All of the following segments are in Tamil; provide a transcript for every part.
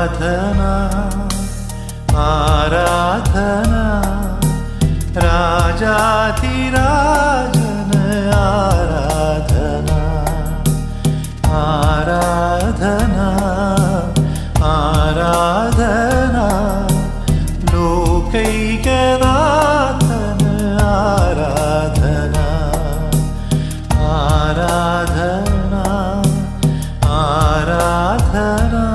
आराधना राजाधिराजन आराधना आराधना आराधना लोकैकनाथन आराधना आराधना आराधना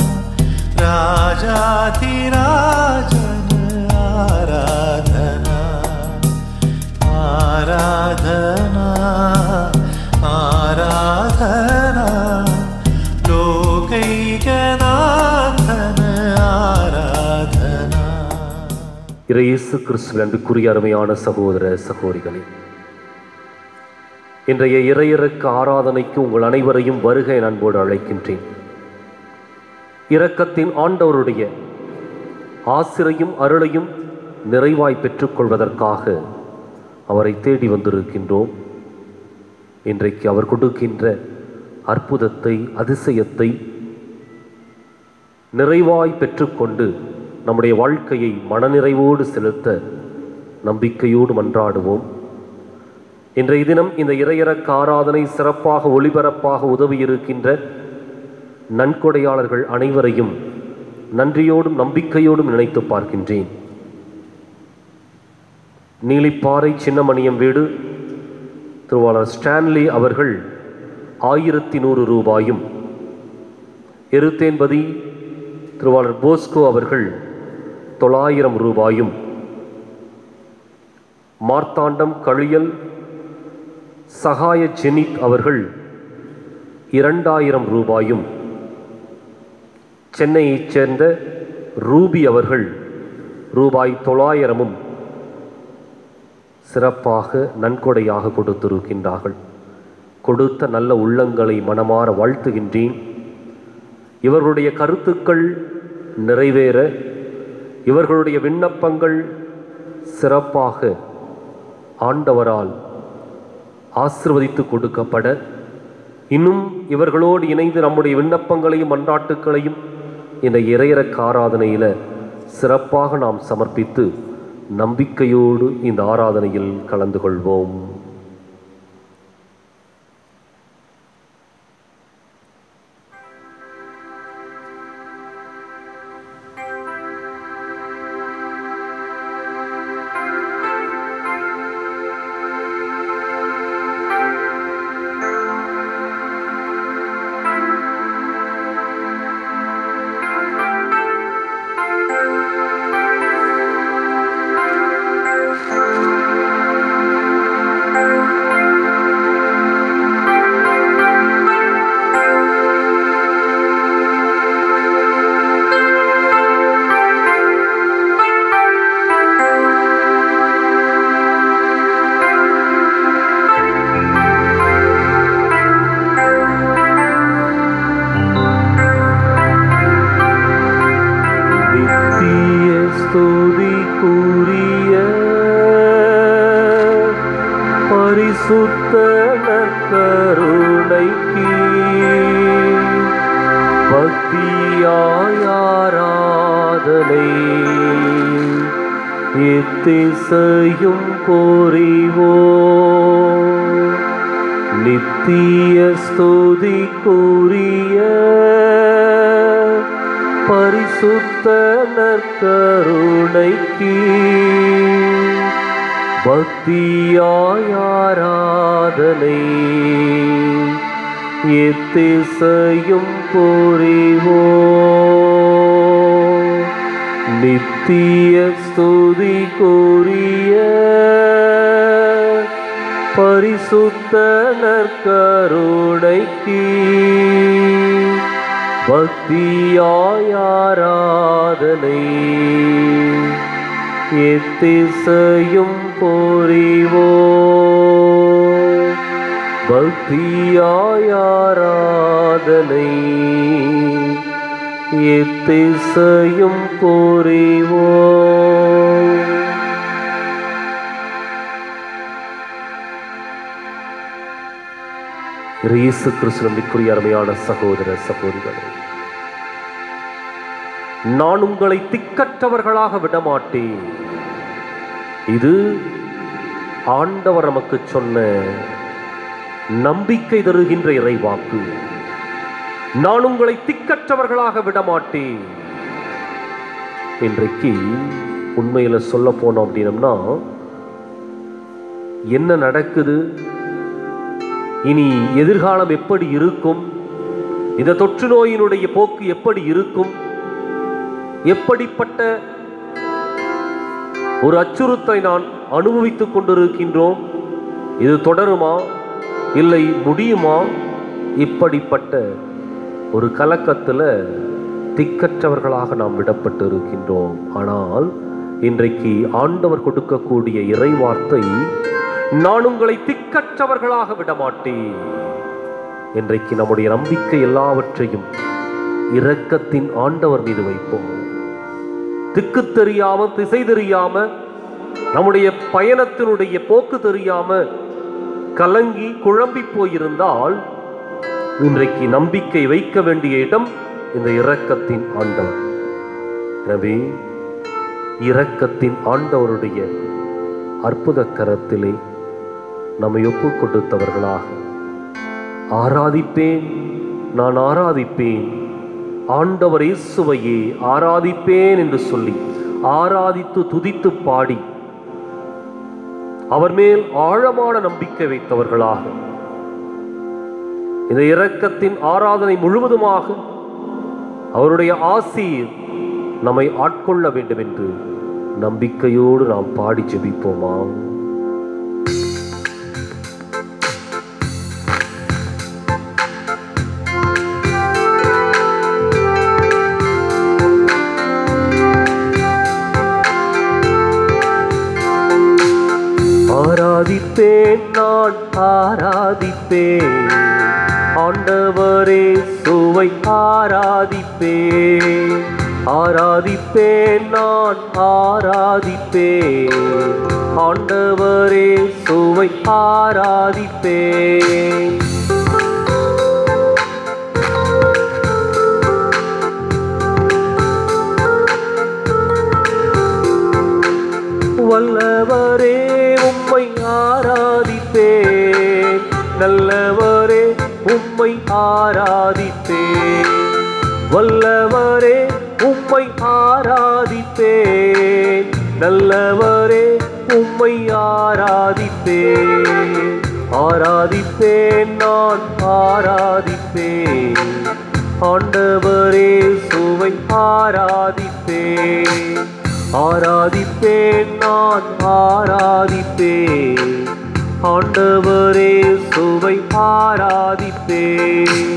राजाधिराजन आराधना आराधना आराधना लोकैकनाथन आराधना. இயேசு கிறிஸ்துவின் அன்புக்குரிய அருமையான சகோதர சகோதரிகளே, இன்றைய இறையிறக்க ஆராதனைக்கு உங்கள் அனைவரையும் வருக என அன்போடு அழைக்கின்றேன். இரக்கத்தின் ஆண்டவருடைய ஆசிரையும் அருளையும் நிறைவாய் பெற்றுக்கொள்வதற்காக அவரை தேடி வந்திருக்கின்றோம். இன்றைக்கு அவர் கொடுக்கின்ற அற்புதத்தை, அதிசயத்தை நிறைவாய் பெற்றுக்கொண்டு நம்முடைய வாழ்க்கையை மனநிறைவோடு செலுத்த நம்பிக்கையோடு மன்றாடுவோம். இன்றைய தினம் இந்த இறையிறக்க ஆராதனை சிறப்பாக ஒளிபரப்பாக உதவியிருக்கின்ற நன்கொடையாளர்கள் அனைவரையும் நன்றியோடும் நம்பிக்கையோடும் நினைத்து பார்க்கின்றேன். நீலிப்பாறை சின்னமணியம் வீடு திருவாளர் ஸ்டான்லி அவர்கள் 1100 ரூபாயும், எருத்தேன்பதி திருவாளர் போஸ்கோ அவர்கள் 900 ரூபாயும், மார்த்தாண்டம் கழியல் சகாய ஜெனித் அவர்கள் 2000 ரூபாயும், சென்னையைச் சேர்ந்த ரூபி அவர்கள் ரூபாய் 900 சிறப்பாக நன்கொடையாக கொடுத்திருக்கின்றார்கள். கொடுத்த நல்ல உள்ளங்களை மனமாற வாழ்த்துகின்றேன். இவர்களுடைய கருத்துக்கள் நிறைவேற, இவர்களுடைய விண்ணப்பங்கள் சிறப்பாக ஆண்டவரால் ஆசீர்வதித்து கொடுக்கப்பட, இன்னும் இவர்களோடு இணைந்து நம்முடைய விண்ணப்பங்களையும் மன்றாட்டுக்களையும் இந்த இறையிறக்க ஆராதனையில் சிறப்பாக நாம் சமர்ப்பித்து நம்பிக்கையோடு இந்த ஆராதனையில் கலந்து கொள்வோம். எத்திசையும் புரிவோம் நித்திய ஸ்துதிக்குரிய பரிசுத்த நற்கருணைக்கு பக்தியாய் ஆராதனை எத்திசையும் புரிவோம் நித்திய ஸ்துதிக்குரிய பரிசுத்த நற்கருணைக்கு பக்தியாய் ஆராதனை எத்திசையும் புரிவோம் பக்தியாய் ஆராதனை எத்திசையும் புரிவோம். இயேசு கிறிஸ்துவின் அருமையான சகோதர சகோதரிகளே, நான் உங்களை திக்கற்றவர்களாக விடமாட்டேன். இது ஆண்டவர் நமக்கு சொன்ன நம்பிக்கை தருகின்ற இறைவாக்கு. நான் உங்களை திக்கற்றவர்களாக விடமாட்டேன். இன்றைக்கு உண்மையில சொல்ல போனோம் அப்படின்னம்னா, என்ன நடக்குது, இனி எதிர்காலம் எப்படி இருக்கும், இந்த தொற்று நோயினுடைய போக்கு எப்படி இருக்கும், எப்படிப்பட்ட ஒரு அச்சுறுத்தலை நான் அனுபவித்துக் கொண்டிருக்கின்றோம், இது தொடருமா இல்லை முடியுமா, இப்படிப்பட்ட ஒரு கலக்கத்தில் திக்கற்றவர்களாக நாம் விடப்பட்டு இருக்கின்றோம். ஆனால் இன்றைக்கு ஆண்டவர் கொடுக்கக்கூடிய இறைவார்த்தை, நான் உங்களை திக்கற்றவர்களாக விடமாட்டேன். இன்றைக்கு நம்முடைய நம்பிக்கை எல்லாவற்றையும் இரக்கத்தின் ஆண்டவர் மீது வைப்போம். திக்கு தெரியாம, திசை தெரியாம, நம்முடைய பயணத்தினுடைய போக்கு தெரியாம கலங்கி குழம்பி போயிருந்தால், இன்றைக்கு நம்பிக்கை வைக்க வேண்டிய இடம் இந்த இரக்கத்தின் ஆண்டவர். எனவே இரக்கத்தின் ஆண்டவருடைய அற்புத கரத்திலே நம்மை ஒப்பு கொடுத்தவர்களாக, ஆராதிப்பேன், நான் ஆராதிப்பேன், ஆண்டவர் இயேசுவையே ஆராதிப்பேன் என்று சொல்லி ஆராதித்து துதித்து பாடி அவர் மேல் ஆழமான நம்பிக்கை வைத்தவர்களாக இந்த இரக்கத்தின் ஆராதனை முழுவதுமாக அவருடைய ஆசீர் நம்மை ஆட்கொள்ள வேண்டும் என்று நம்பிக்கையோடு நாம் பாடி ஜெபிப்போமா? ஆராதிப்பேன், நான் ஆராதிப்பேன், ஆண்டவரே சுவை ஆராதிப்பேன். ஆராதிப்பேன், நான் ஆராதிப்பேன், ஆண்டவரே சுவை ஆராதிப்பேன். வல்லவரே உம்மை ஆராதிப்பேன், நல்லவரே உம்மை ஆராதிப்பேன். வல்லவரே உம்மை ஆராதிப்பேன், நல்லவரே உம்மை ஆராதிப்பேன். ஆராதிப்பேன், நான் ஆராதிப்பேன், ஆண்டவரே சுவை ஆராதிப்பேன். ஆராதிப்பேன், நான் ஆராதிப்பேன், ஆண்டவரே சுவை ஆராதிப்பேன்.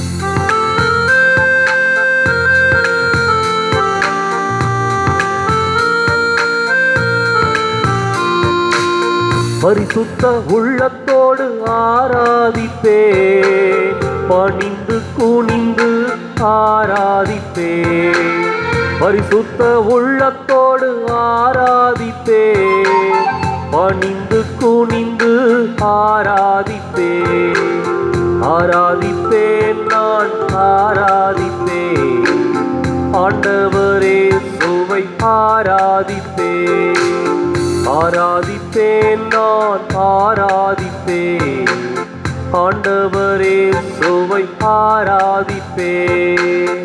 பரிசுத்த உள்ளத்தோடு ஆராதிப்பேன், பணிந்து குனிந்து ஆராதிப்பேன். பரிசுத்த உள்ளத்தோடு ஆராதிப்பேன், பணிந்து குனிந்து ஆராதிப்பேன். ஆராதிப்பேன், நான் ஆராதிப்பேன், ஆண்டவரே சுவை ஆராதிப்பேன். ஆராதிப்பேன், நான் ஆராதிப்பேன், ஆண்டவரே சுவை ஆராதிப்பேன்.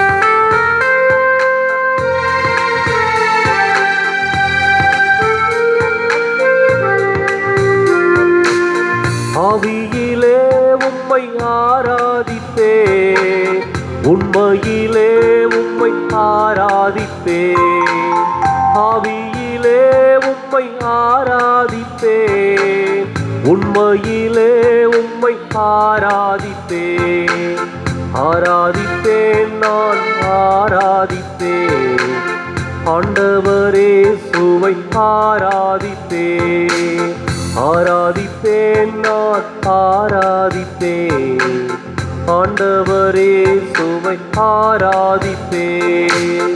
ஆவியிலே உம்மை ஆராதிப்பேன், உண்மையிலே உம்மை ஆராதிப்பேன். ஆவியிலே உம்மை ஆராதிப்பேன், உண்மையிலே உம்மை ஆராதிப்பேன். ஆராதிப்பேன், நான் ஆராதிப்பேன், ஆண்டவரே சுவை ஆராதிப்பேன். ஆராதிப்பேன், நான் ஆராதிப்பேன், ஆண்டவரே சுவை ஆராதிப்பேன்.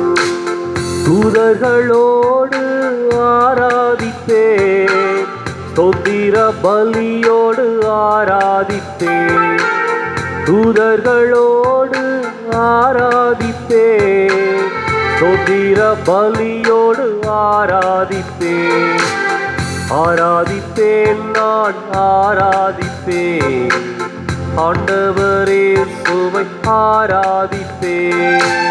தூதர்களோடு ஆராதிப்பேன், ஸ்தோத்திர பலியோடு ஆராதிப்பே, தூதர்களோடு ஆராதிப்பே, ஸ்தோத்திர பலியோடு ஆராதிப்பே, ஆராதிப்பேன் நான் ஆராதிப்பேன், ஆண்டவரே சுவை ஆராதிப்பேன்.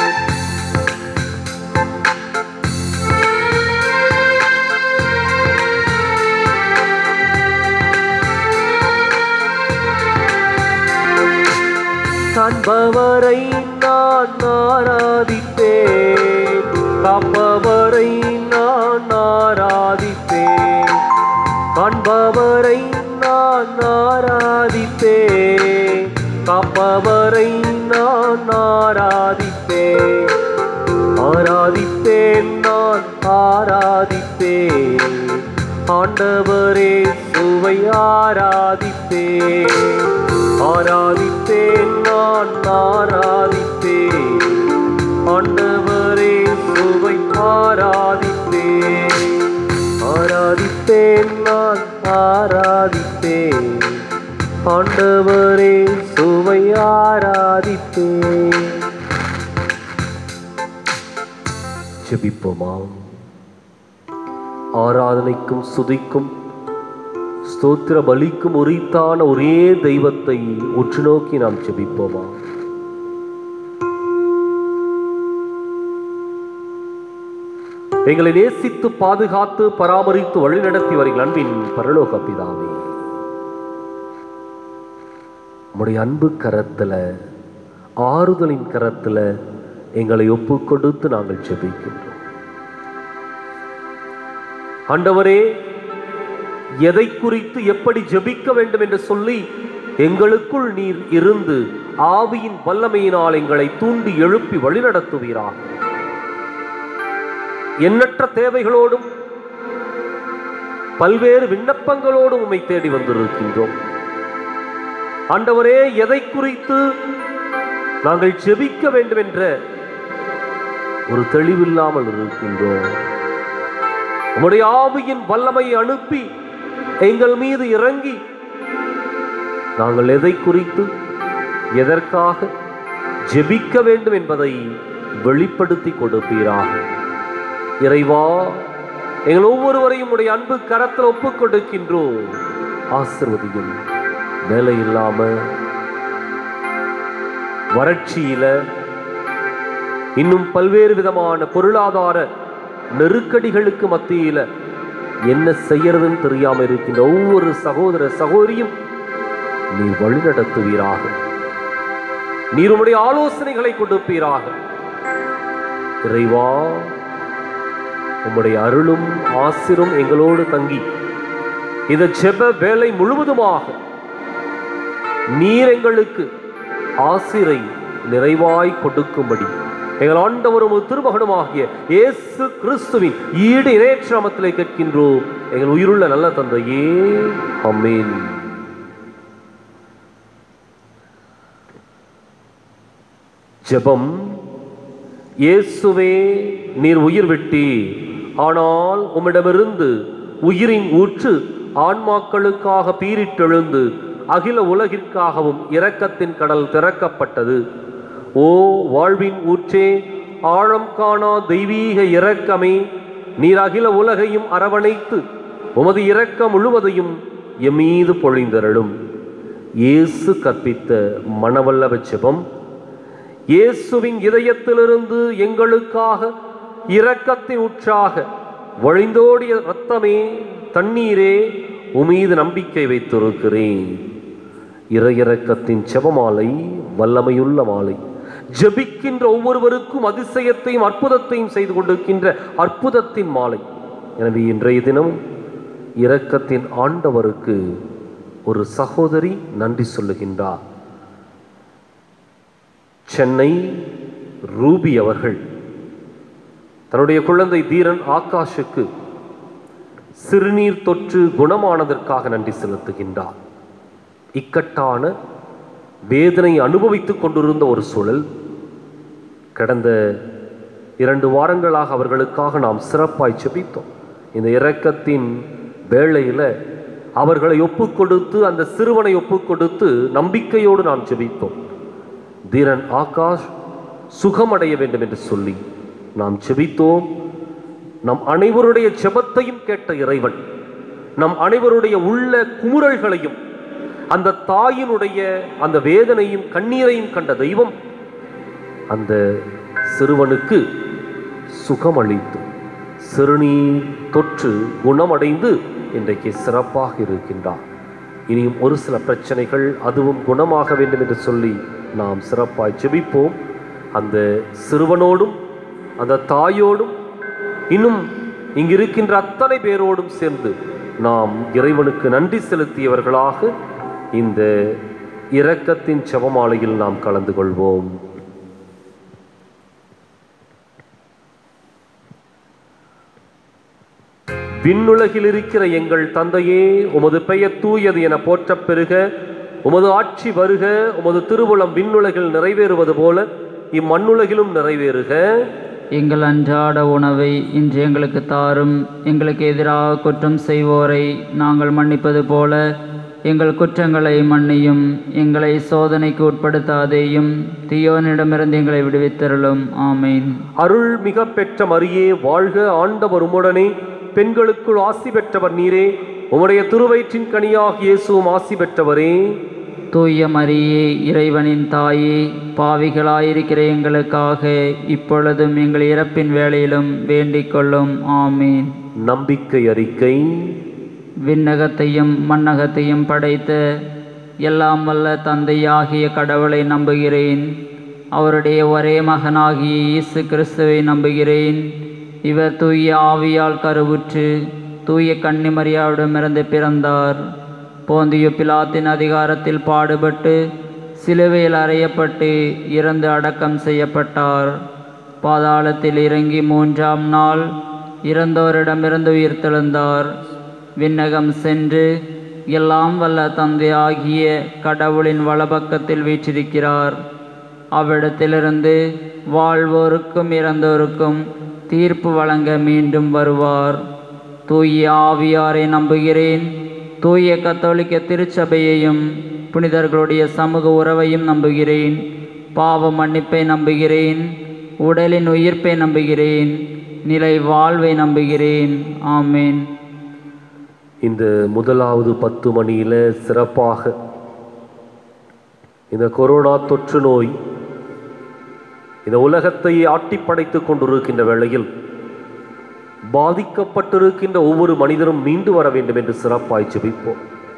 காண்பவரை நான் ஆராதிப்பேன், காப்பவரை நான் ஆராதிப்பேன், காண்பவரை நான் ஆராதிப்பேன், காப்பவரை நான் ஆராதிப்பேன், ஆராதிப்பேன் நான் ஆராதிப்பேன், ஆண்டவரே சுவை ஆராதிப்பேன், ஆராதிப்பேன் நான் ஆராதிப்பேன், ஆண்டவரே சுவை ஆராதிப்பேன், ஆராதிப்பேன் நான் ஆராதிப்பேன், ஆண்டவரே சுவை ஆராதிப்பேன். ஜெபிப்போமா. ஆராதனைக்கும் சுதிக்கும் ஸ்தோத்திர பலிக்கும் உரித்தான ஒரே தெய்வத்தை உற்று நோக்கி நாம் ஜெபிப்போமா. எங்களை நேசித்து பாதுகாத்து பராமரித்து வழிநடத்தி வருகிற அன்பின் பரலோக பிதாவே, உம்முடைய அன்பு கரத்துல, ஆறுதலின் கரத்துல எங்களை ஒப்பு கொடுத்து நாங்கள் ஜெபிக்கின்றோம். ஆண்டவரே, எதை குறித்து எப்படி ஜெபிக்க வேண்டும் என்று சொல்லி எங்களுக்குள் நீர் இருந்து ஆவியின் வல்லமையினால் எங்களை தூண்டி எழுப்பி வழிநடத்துவீராக. எண்ணற்ற தேவைகளோடும் பல்வேறு விண்ணப்பங்களோடும் உம்மை தேடி வந்திருக்கின்றோம். ஆண்டவரே, எதை குறித்து நாங்கள் ஜெபிக்க வேண்டும் என்ற ஒரு தெளிவில்லாமல் இருக்கின்றோம். உம்முடைய ஆவியின் வல்லமையை அனுப்பி எங்கள் மீது இறங்கி நாங்கள் எதை குறித்து எதற்காக ஜெபிக்க வேண்டும் என்பதை வெளிப்படுத்தி கொடுப்பீராக. இறைவா, எங்கள் ஒவ்வொருவரையும் உடைய அன்பு கரத்தில் ஒப்புக் கொடுக்கின்றோம். ஆசீர்வதியும். வேலை இல்லாம, வறட்சியில, இன்னும் பல்வேறு விதமான பொருளாதார நெருக்கடிகளுக்கு மத்தியில என்ன செய்யறதுன்னு தெரியாம இருக்கின்ற ஒவ்வொரு சகோதர சகோதரியும் நீர் வழிநடத்துவீராக. நீர் உம்முடைய ஆலோசனைகளை கொடுப்பீராக. இறைவா, உம்முடைய அருளும் ஆசிரும் எங்களோடு தங்கி இந்த ஜெப வேலை முழுவதுமாக நீர் எங்களுக்கு ஆசிரை நிறைவாய் கொடுக்கும்படி எங்கள் ஆண்டவரும் திருமகனுமாகிய இயேசு கிறிஸ்துவின் ஈடு இணையற்ற நாமத்திலே கேட்கின்றோம் எங்கள் உயிருள்ள நல்ல தந்தையே, ஆமென். ஜெபம். இயேசுவே, நீர் உயிர் விட்டி, ஆனால் உம்மிடமிருந்து உயிரின் ஊற்று ஆன்மாக்களுக்காக பீரிட்டெழுந்து அகில உலகிற்காகவும் இரக்கத்தின் கடல் திறக்கப்பட்டது. ஓ வாழ்வின் ஊற்றே, ஆழம் காணா தெய்வீக இரக்கமே, நீர் அகில உலகையும் அரவணைத்து உமது இரக்கம் முழுவதையும் எம்மீது பொழிந்தருளும். இயேசு கற்பித்த மனவல்லவ ஜெபம். இயேசுவின் இதயத்திலிருந்து எங்களுக்காக இரக்கத்தின் ஊற்றாக வழிந்தோடிய இரத்தமே, தண்ணீரே, உமீது நம்பிக்கை வைத்திருக்கிறேன். இறையிறக்கத்தின் ஜெபமாலை வல்லமையுள்ள மாலை. ஜெபிக்கின்ற ஒவ்வொருவருக்கும் அதிசயத்தையும் அற்புதத்தையும் செய்து கொண்டிருக்கின்ற அற்புதத்தின் மாலை. எனவே இன்றைய தினம் இரக்கத்தின் ஆண்டவருக்கு ஒரு சகோதரி நன்றி சொல்லுகின்றார். சென்னை ரூபி அவர்கள் தன்னுடைய குழந்தை தீரன் ஆகாஷுக்கு சிறுநீர் தொற்று குணமானதற்காக நன்றி செலுத்துகின்றார். இக்கட்டான வேதனை அனுபவித்துக் கொண்டிருந்த ஒரு சூழல். கடந்த 2 வாரங்களாக அவர்களுக்காக நாம் சிறப்பாய் ஜெபித்தோம். இந்த இரக்கத்தின் வேளையில் அவர்களை ஒப்புக் கொடுத்து, அந்த சிறுவனை ஒப்புக் கொடுத்து நம்பிக்கையோடு நாம் ஜெபித்தோம். தீரன் ஆகாஷ் சுகமடைய வேண்டும் என்று சொல்லி நாம் ஜெபித்தோம். நம் அனைவருடைய ஜெபத்தையும் கேட்ட இறைவன், நம் அனைவருடைய உள்ள குமுறல்களையும், அந்த தாயினுடைய அந்த வேதனையும் கண்ணீரையும் கண்ட தெய்வம் அந்த சிறுவனுக்கு சுகமளித்து சிறுநீர் தொற்று குணமடைந்து இன்றைக்கு சிறப்பாக இருக்கின்றார். இனியும் ஒரு சில பிரச்சனைகள் அதுவும் குணமாக வேண்டும் என்று சொல்லி நாம் சிறப்பாய் ஜெபிப்போம். அந்த சிறுவனோடும் அந்த தாயோடும் இன்னும் இங்கிருக்கின்ற அத்தனை பேரோடும் சேர்ந்து நாம் இறைவனுக்கு நன்றி செலுத்தியவர்களாக இந்த இரக்கத்தின் செபமாலையில் நாம் கலந்து கொள்வோம். விண்ணுலகில் இருக்கிற எங்கள் தந்தையே, உமது பெயர் தூயது என போற்றப் பெறுக. உமது ஆட்சி வருக. உமது திருவுளம் விண்ணுலகில் நிறைவேறுவது போல இம்மண்ணுலகிலும் நிறைவேறுக. எங்கள் அன்றாட உணவை இன்று எங்களுக்கு தாரும். எங்களுக்கு எதிராக குற்றம் செய்வோரை நாங்கள் மன்னிப்பது போல எங்கள் குற்றங்களை மன்னியும். எங்களை சோதனைக்கு உட்படுத்தாதேயும், தீயோனிடமிருந்து எங்களை விடுவித்தருளும். ஆமீன். அருள் மிக பெற்ற மரியே வாழ்க, ஆண்டவர் உம்முடனே, பெண்களுக்குள் ஆசி பெற்றவர் நீரே. உம்முடைய திருவயிற்றின் கனியாக இயேசுவும் ஆசி பெற்றவரே. தூய மரியே, இறைவனின் தாயே, பாவிகளாயிருக்கிற எங்களுக்காக இப்பொழுதும் எங்கள் இறப்பின் வேளையிலும் வேண்டிக் கொள்ளும். ஆமீன். நம்பிக்கை அறிக்கை. விண்ணகத்தையும் மண்ணகத்தையும் படைத்த எல்லாம் வல்ல தந்தையாகிய கடவுளை நம்புகிறேன். அவருடைய ஒரே மகனாகிய இயேசு கிறிஸ்துவை நம்புகிறேன். இவர் தூய ஆவியால் கருவுற்று தூய கன்னிமரியாவிடமிருந்து பிறந்தார். போந்தியு பிலாத்தின் அதிகாரத்தில் பாடுபட்டு சிலுவையில் அறையப்பட்டு இறந்து அடக்கம் செய்யப்பட்டார். பாதாளத்தில் இறங்கி 3ஆம் நாள் இறந்தோரிடமிருந்து உயிர்த்தெழுந்தார். விண்ணகம் சென்று எல்லாம் வல்ல தந்தையாகிய கடவுளின் வலப்பக்கத்தில் வீற்றிருக்கிறார். அவ்விடத்திலிருந்து வாழ்வோருக்கும் இறந்தோருக்கும் தீர்ப்பு வழங்க மீண்டும் வருவார். தூய ஆவியாரை நம்புகிறேன். தூய கத்தோலிக்க திருச்சபையையும் புனிதர்களுடைய சமூக உறவையும் நம்புகிறேன். பாவ மன்னிப்பை நம்புகிறேன். உடலின் உயிர்ப்பை நம்புகிறேன். நிலை வாழ்வை நம்புகிறேன். ஆமேன். இந்த முதலாவது 10 மணியில் சிறப்பாக இந்த கொரோனா தொற்று நோய் இந்த உலகத்தை ஆட்டிப்படைத்து கொண்டிருக்கின்ற வேளையில் பாதிக்கப்பட்டிருக்கின்ற ஒவ்வொரு மனிதரும் மீண்டு வர வேண்டும் என்று சிறப்பாய் ஜெபிப்போம்.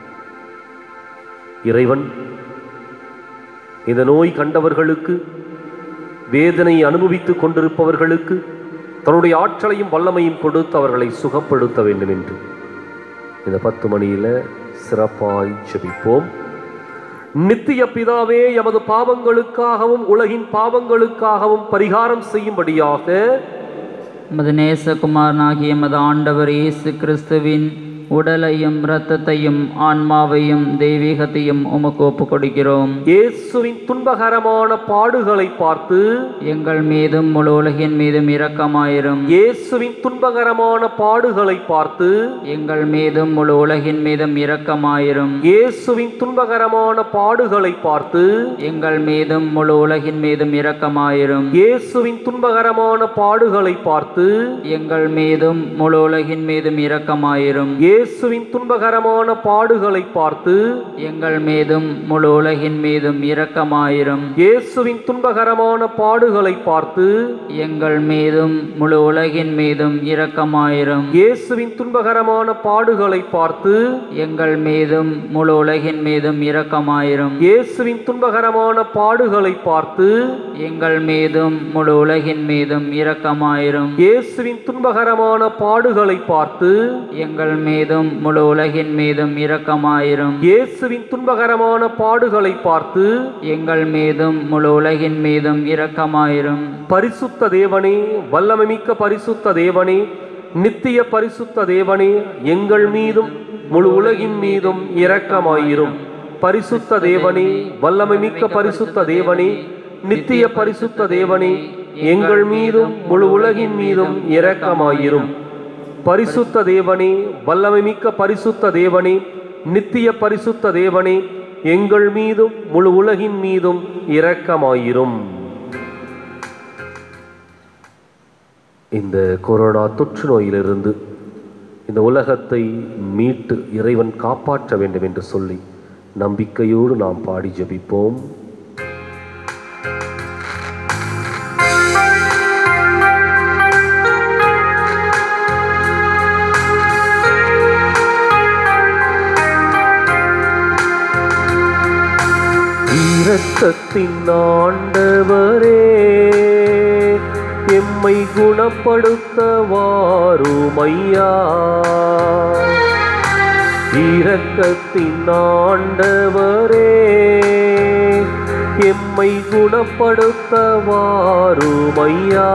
இறைவன் இந்த நோய் கண்டவர்களுக்கு, வேதனை அனுபவித்துக் கொண்டிருப்பவர்களுக்கு தன்னுடைய ஆற்றலையும் வல்லமையும் கொடுத்து அவர்களை சுகப்படுத்த வேண்டும் என்று இந்த 10 மணியில் சிறப்பாய் ஜெபிப்போம். நித்திய பிதாவே, எமது பாவங்களுக்காகவும் உலகின் பாவங்களுக்காகவும் பரிகாரம் செய்யும்படியாக எமது நேசகுமாரனாகிய எமது ஆண்டவர் இயேசு கிறிஸ்துவின் உடலையும் இரத்தத்தையும் ஆன்மாவையும் தெய்வீகத்தையும் உமக்கு ஒப்புக் கொடுக்கிறோம். இயேசுவின் துன்பகரமான பாடுகளை பார்த்து எங்கள் மீதும் முழு உலகின் மீதும் இரக்கமாயிரும். இயேசுவின் துன்பகரமான பாடுகளை பார்த்து எங்கள் மீதும் முழு உலகின் மீதும் இரக்கமாயிரும். இயேசுவின் துன்பகரமான பாடுகளை பார்த்து எங்கள் மீதும் முழு உலகின் மீதும் இரக்கமாயிரும். இயேசுவின் துன்பகரமான பாடுகளை பார்த்து எங்கள் மீதும் முழு உலகின் மீதும் இரக்கமாயிரும். இயேசுவின் துன்பகரமான பாடுகளை பார்த்து எங்கள் மீதும் முழு உலகின் மீதும் இரக்கமாயிரும். இயேசுவின் துன்பகரமான பாடுகளை பார்த்து எங்கள் மீதும் முழு உலகின் மீதும் இரக்கமாயிரும். இயேசுவின் துன்பகரமான பாடுகளை பார்த்து எங்கள் மீதும் முழு உலகின் மீதும் இரக்கமாயிரும். இயேசுவின் துன்பகரமான பாடுகளை பார்த்து எங்கள் மீதும் முழு உலகின் மீதும் இரக்கமாயிரும். இயேசுவின் துன்பகரமான பாடுகளை பார்த்து எங்கள் மீதும் முழு உலகின் மீதும் இரக்கமாயிரும். இயேசுவின் துன்பகரமான பாடுகளை பார்த்து எங்கள் மீதும் முழு உலகின் மீதும் இரக்கமாயிரும். பரிசுத்த தேவனே, வல்லமை மிக்க பரிசுத்த தேவனே, நித்திய பரிசுத்த தேவனே, எங்கள் மீதும் முழு உலகின் மீதும் இரக்கமாயிரும். பரிசுத்த தேவனே, வல்லமை மிக்க பரிசுத்த தேவனே, நித்திய பரிசுத்த தேவனே, எங்கள் மீதும் முழு உலகின் மீதும் இரக்கமாயிரும். பரிசுத்த தேவனே, வல்லமை மிக்க பரிசுத்த தேவனே, நித்திய பரிசுத்த தேவனே, எங்கள் மீதும் முழு உலகின் மீதும் இரக்கமாயிரும். இந்த கொரோனா தொற்று நோயிலிருந்து இந்த உலகத்தை மீட்டு இறைவன் காப்பாற்ற வேண்டும் என்று சொல்லி நம்பிக்கையோடு நாம் பாடி ஜெபிப்போம். இரக்கத்தின் ஆண்டவரே, எம்மை குணப்படுத்த வாருமையா. இரக்கத்தின் ஆண்டவரே, எம்மை குணப்படுத்த வாருமையா.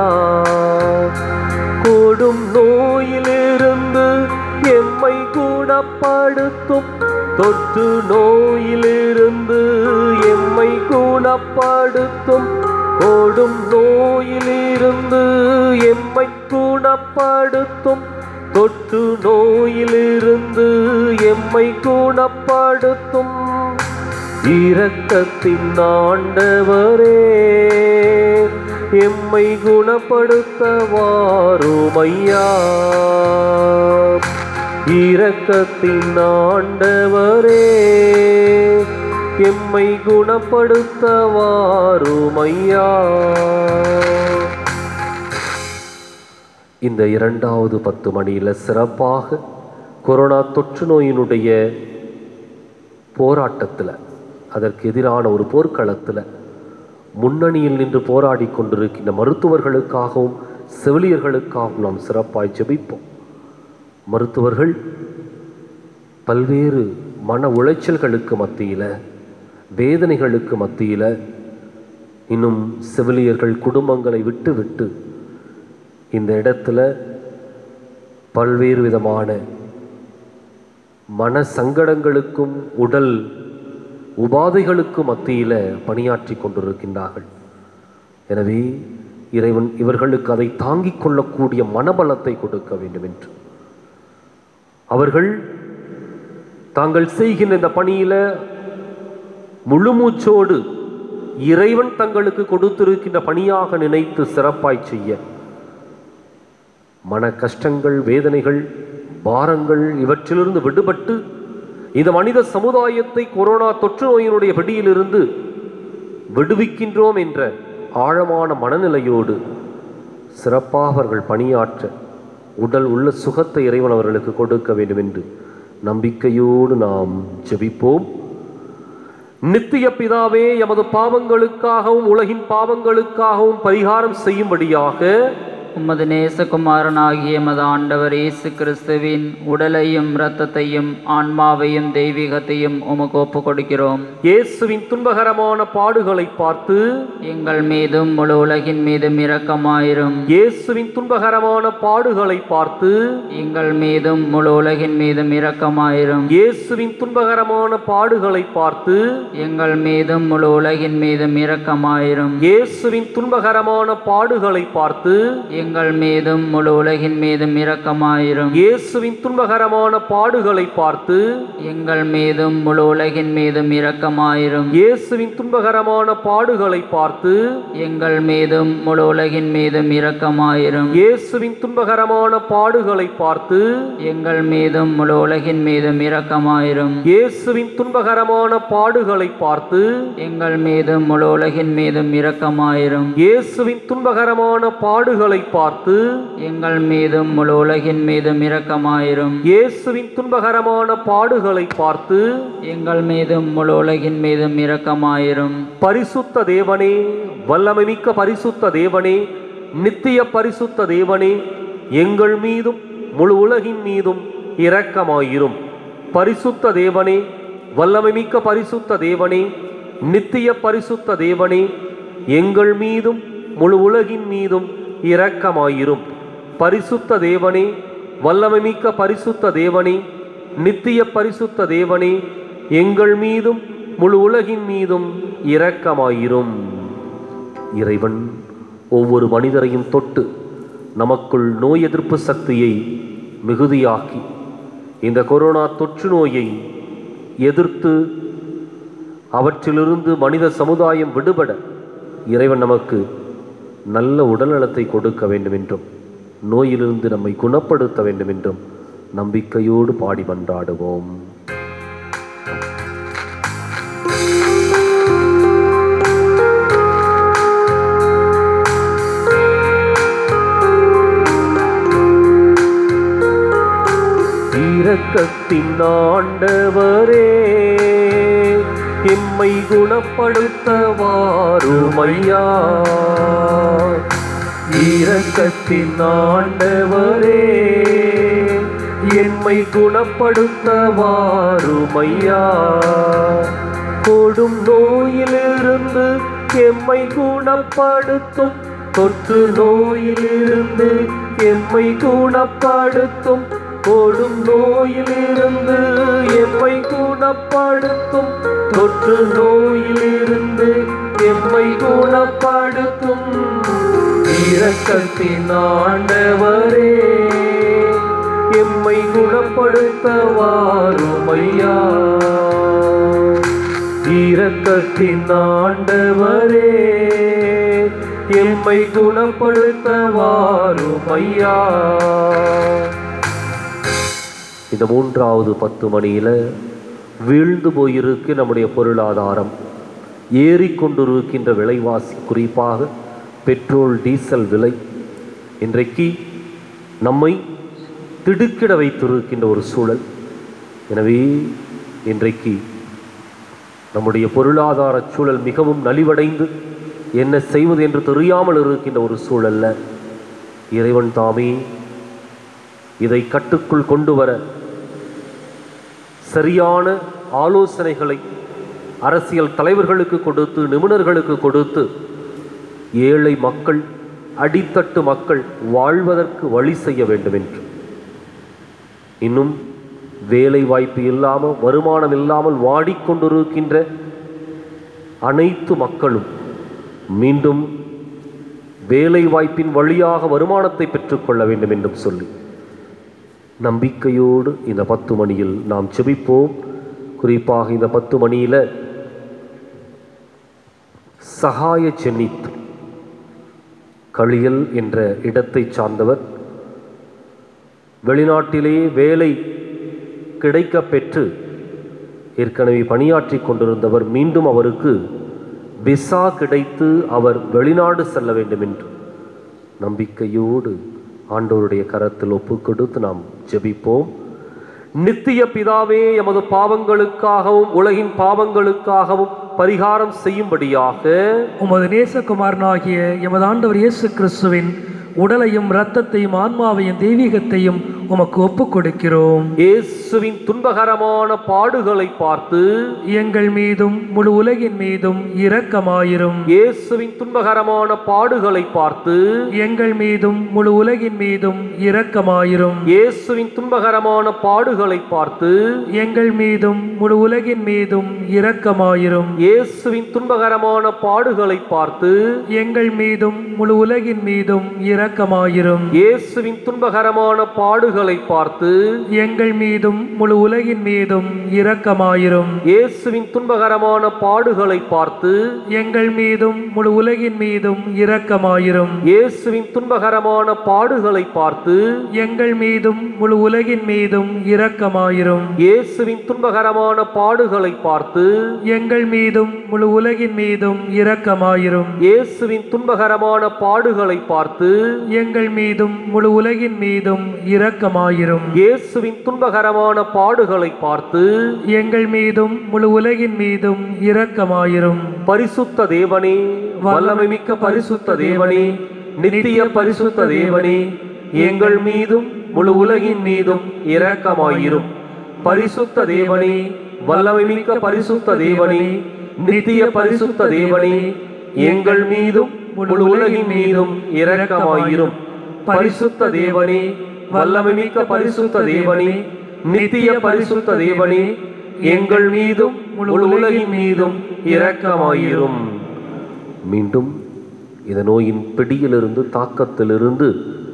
கொடும் நோயிலிருந்து எம்மை குணப்படுத்தும், தொற்று நோயிலிருந்து எம்மை குணப்படுத்தும், கொடும் நோயிலிருந்து எம்மை குணப்படுத்தும், தொற்று நோயிலிருந்து எம்மை குணப்படுத்தும். இரக்கத்தின் ஆண்டவரே, எம்மை குணப்படுத்த வாருமையா. இரக்கத்தின் ஆண்டவரே, எம்மை குணப்படுத்த வாருமையா. இந்த 2வது 10 மணியில் சிறப்பாக கொரோனா தொற்று நோயினுடைய போராட்டத்தில், அதற்கு எதிரான ஒரு போர்க்களத்தில் முன்னணியில் நின்று போராடி கொண்டிருக்கின்ற மருத்துவர்களுக்காகவும் செவிலியர்களுக்காகவும் நாம் சிறப்பாய் ஜெபிப்போம். மருத்துவர்கள் பல்வேறு மன உளைச்சல்களுக்கு மத்தியில், வேதனைகளுக்கு மத்தியில், இன்னும் செவிலியர்கள் குடும்பங்களை விட்டு விட்டு இந்த இடத்துல பல்வேறு விதமான மன சங்கடங்களுக்கும் உடல் உபாதைகளுக்கும் மத்தியில் பணியாற்றி கொண்டிருக்கின்றார்கள். எனவே இறைவன் இவர்களுக்கு அதை தாங்கிக் கொள்ளக்கூடிய மனபலத்தை கொடுக்க வேண்டும் என்று அவர்கள் தாங்கள் செய்கின்ற இந்த பணியில முழுமூச்சோடு இறைவன் தங்களுக்கு கொடுத்திருக்கின்ற பணியாக நினைத்து சிறப்பாய் செய்ய, மன கஷ்டங்கள், வேதனைகள், பாரங்கள் இவற்றிலிருந்து விடுபட்டு இந்த மனித சமுதாயத்தை கொரோனா தொற்று நோயினுடைய பிடியிலிருந்து விடுவிக்கின்றோம் என்ற ஆழமான மனநிலையோடு சிறப்பாக அவர்கள் பணியாற்ற உடல் உள்ள சுகத்தை இறைவன் அவர்களுக்கு கொடுக்க வேண்டும் என்று நம்பிக்கையோடு நாம் ஜெபிப்போம். நித்திய பிதாவே, எமது பாவங்களுக்காகவும் உலகின் பாவங்களுக்காகவும் பரிகாரம் செய்யும்படியாக உமது நேசகுமாரனாகிய எமது ஆண்டவர் இயேசு கிறிஸ்துவின் உடலையும் இரத்தத்தையும் ஆன்மாவையும் தெய்வீகத்தையும் உமக்கு ஒப்பு கொடுக்கிறோம். இயேசுவின் துன்பகரமான பாடுகளை பார்த்து எங்கள் மீதும் முழு உலகின் மீதும் இரக்கமாயிரும். இயேசுவின் துன்பகரமான பாடுகளை பார்த்து எங்கள் மீதும் முழு உலகின் மீதும் இரக்கமாயிரும். இயேசுவின் துன்பகரமான பாடுகளை பார்த்து எங்கள் மீதும் முழு உலகின் மீதும் இரக்கமாயிரும். இயேசுவின் துன்பகரமான பாடுகளை பார்த்து எங்கள் மீதும் முழு உலகின் மீதும் இரக்கமாயிரும். இயேசுவின் துன்பகரமான பாடுகளை பார்த்து எங்கள் மீதும் முழு உலகின் மீதும் இரக்கமாயிரும். இயேசுவின் துன்பகரமான பாடுகளை பார்த்து எங்கள் மீதும் முழு உலகின் மீதும் இரக்கமாயிரும். இயேசுவின் துன்பகரமான பாடுகளை பார்த்து எங்கள் மீதும் முழு உலகின் மீதும் இரக்கமாயிரும். இயேசுவின் துன்பகரமான பாடுகளை பார்த்து எங்கள் மீதும் முழு உலகின் மீதும் இரக்கமாயிரும். இயேசுவின் துன்பகரமான பாடுகளை பார்த்து எங்கள் மீதும் முழு உலகின் மீதும் இரக்கமாயிரும். இயேசுவின் துன்பகரமான பாடுகளை பார்த்து எங்கள் மீதும் முழு உலகின் மீதும் இரக்கமாயிரும். பரிசுத்த தேவனே, வல்லமை மிக்க பரிசுத்த தேவனே, நித்திய பரிசுத்த தேவனே, எங்கள் மீதும் முழு உலகின் மீதும் இரக்கமாயிரும். பரிசுத்த தேவனே, வல்லமை மிக்க பரிசுத்த தேவனே, நித்திய பரிசுத்த தேவனே, எங்கள் மீதும் முழு உலகின் மீதும் இரக்கமாயிரும். பரிசுத்த தேவனே, வல்லமை மிக்க பரிசுத்த தேவனே, நித்திய பரிசுத்த தேவனே, எங்கள் மீதும் முழு உலகின் மீதும் இரக்கமாயிரும். இறைவன் ஒவ்வொரு மனிதரையும் தொட்டு நமக்குள் நோய் எதிர்ப்பு சக்தியை மிகுதியாக்கி இந்த கொரோனா தொற்று நோயை எதிர்த்து அவற்றிலிருந்து மனித சமுதாயம் விடுபட இறைவன் நமக்கு நல்ல உடல்நலத்தை கொடுக்க வேண்டும் என்றும் நோயிலிருந்து நம்மை குணப்படுத்த வேண்டும் என்றும் நம்பிக்கையோடு பாடி மன்றாடுவோம். இரக்கத்தின் ஆண்டவரே, எம்மை குணப்படுத்த வாருமையா. இரக்கத்தின் ஆண்டவரே, எம்மை குணப்படுத்த வாருமையா. கொடும் நோயிலிருந்து எம்மை குணப்படுத்தும், தொற்று நோயிலிருந்து எம்மை குணப்படுத்தும், கொடும் நோயிலிருந்து எம்மை குணப்படுத்தும், தொற்று நோயிலிருந்து எம்மை குணப்படுத்தும். இரக்கத்தின் ஆண்டவரே, எம்மை குணப்படுத்த வாருமையா. இரக்கத்தின் ஆண்டவரே, எம்மை குணப்படுத்த வாருமையா. இந்த 3வது 10 மணியில் வீழ்ந்து போயிருக்கு நம்முடைய பொருளாதாரம், ஏறிக்கொண்டிருக்கின்ற விலைவாசி, குறிப்பாக பெட்ரோல் டீசல் விலை இன்றைக்கு நம்மை திடுக்கிட வைத்திருக்கின்ற ஒரு சூழல். எனவே இன்றைக்கு நம்முடைய பொருளாதார சூழல் மிகவும் நலிவடைந்து என்ன செய்வது என்று தெரியாமல் இருக்கின்ற ஒரு சூழல்ல இறைவன் தாமே இதை கட்டுக்குள் கொண்டு வர சரியான ஆலோசனைகளை அரசியல் தலைவர்களுக்கு கொடுத்து, நிபுணர்களுக்கு கொடுத்து, ஏழை மக்கள், அடித்தட்டு மக்கள் வாழ்வதற்கு வழி செய்ய வேண்டும் என்று, இன்னும் வேலை வாய்ப்பு இல்லாமல், வருமானம் இல்லாமல் வாடிக்கொண்டிருக்கின்ற அனைத்து மக்களும் மீண்டும் வேலை வாய்ப்பின் வழியாக வருமானத்தை பெற்றுக்கொள்ள வேண்டும் என்றும் சொல்லி நம்பிக்கையோடு இந்த 10 மணியில் நாம் செபிப்போம். குறிப்பாக இந்த 10 மணியில் சகாய சென்னித் களியல் என்ற இடத்தை சார்ந்தவர், வெளிநாட்டிலே வேலை கிடைக்க பெற்று ஏற்கனவே பணியாற்றி கொண்டிருந்தவர். மீண்டும் அவருக்கு விசா கிடைத்து அவர் வெளிநாடு செல்ல வேண்டும் என்று நம்பிக்கையோடு ஆண்டவருடைய கரத்தில் ஒப்பு கொடுத்து நாம் ஜெபிப்போம். நித்திய பிதாவே, எமது பாவங்களுக்காகவும் உலகின் பாவங்களுக்காகவும் பரிகாரம் செய்யும்படியாக உமது நேசகுமாரனாகிய எமது ஆண்டவர் இயேசு கிறிஸ்துவின் உடலையும் இரத்தத்தையும் ஆன்மாவையும் தெய்வீகத்தையும் உமக்கு ஒப்புக் கொடுக்கிறோம். இயேசுவின் துன்பகரமான பாடுகளை பார்த்து எங்கள் மீதும் முழு உலகின் மீதும் இரக்கமாயிரும். இயேசுவின் துன்பகரமான பாடுகளை பார்த்து எங்கள் மீதும் முழு உலகின் மீதும் இரக்கமாயிரும். இயேசுவின் துன்பகரமான பாடுகளை பார்த்து எங்கள் மீதும் முழு உலகின் மீதும் இரக்கமாயிரும். இயேசுவின் துன்பகரமான பாடுகளை பார்த்து எங்கள் மீதும் முழு உலகின் மீதும் இரக்கமாயிரும். இயேசுவின் துன்பகரமான பாடுகளை பார்த்து எங்கள் மீதும் முழு உலகின் மீதும் இரக்கமாயிரும். இயேசுவின் துன்பகரமான பாடுகளை பார்த்து எங்கள் மீதும் முழு உலகின் மீதும் இரக்கமாயிரும். இயேசுவின் துன்பகரமான பாடுகளை பார்த்து எங்கள் மீதும் முழு உலகின் மீதும் இரக்கமாயிரும். இயேசுவின் துன்பகரமான பாடுகளை பார்த்து எங்கள் மீதும் முழு உலகின் மீதும் இரக்கமாயிரும். இயேசுவின் துன்பகரமான பாடுகளை பார்த்து எங்கள் மீதும் முழு உலகின் மீதும் இரக்கமாயிரும். இயேசுவின் துன்பகரமான பாடுகளை பார்த்து எங்கள் மீதும் முழு உலகின் மீதும் இரக்கமாயிரும். பரிசுத்த தேவனே, வல்லமைமிக்க பரிசுத்த தேவனே, நித்திய பரிசுத்த தேவனே, எங்கள் மீதும் முழு உலகின் மீதும் இரக்கமாயிரும். பரிசுத்த தேவனே, வல்லமைமிக்க பரிசுத்த தேவனே, நித்திய பரிசுத்த தேவனே, எங்கள் மீதும் முழு உலகின் மீதும் இரக்கமாயிரும். பரிசுத்த தேவனே, வல்லமைமிக்க பரிசுத்த தேவனே, நித்திய பரிசுத்த தேவனே, எங்கள் மீதும் முழு உலகின் மீதும் இரக்கமாயிரும். மீண்டும் இந்த நோயின் பிடியிலிருந்து, தாக்கத்திலிருந்து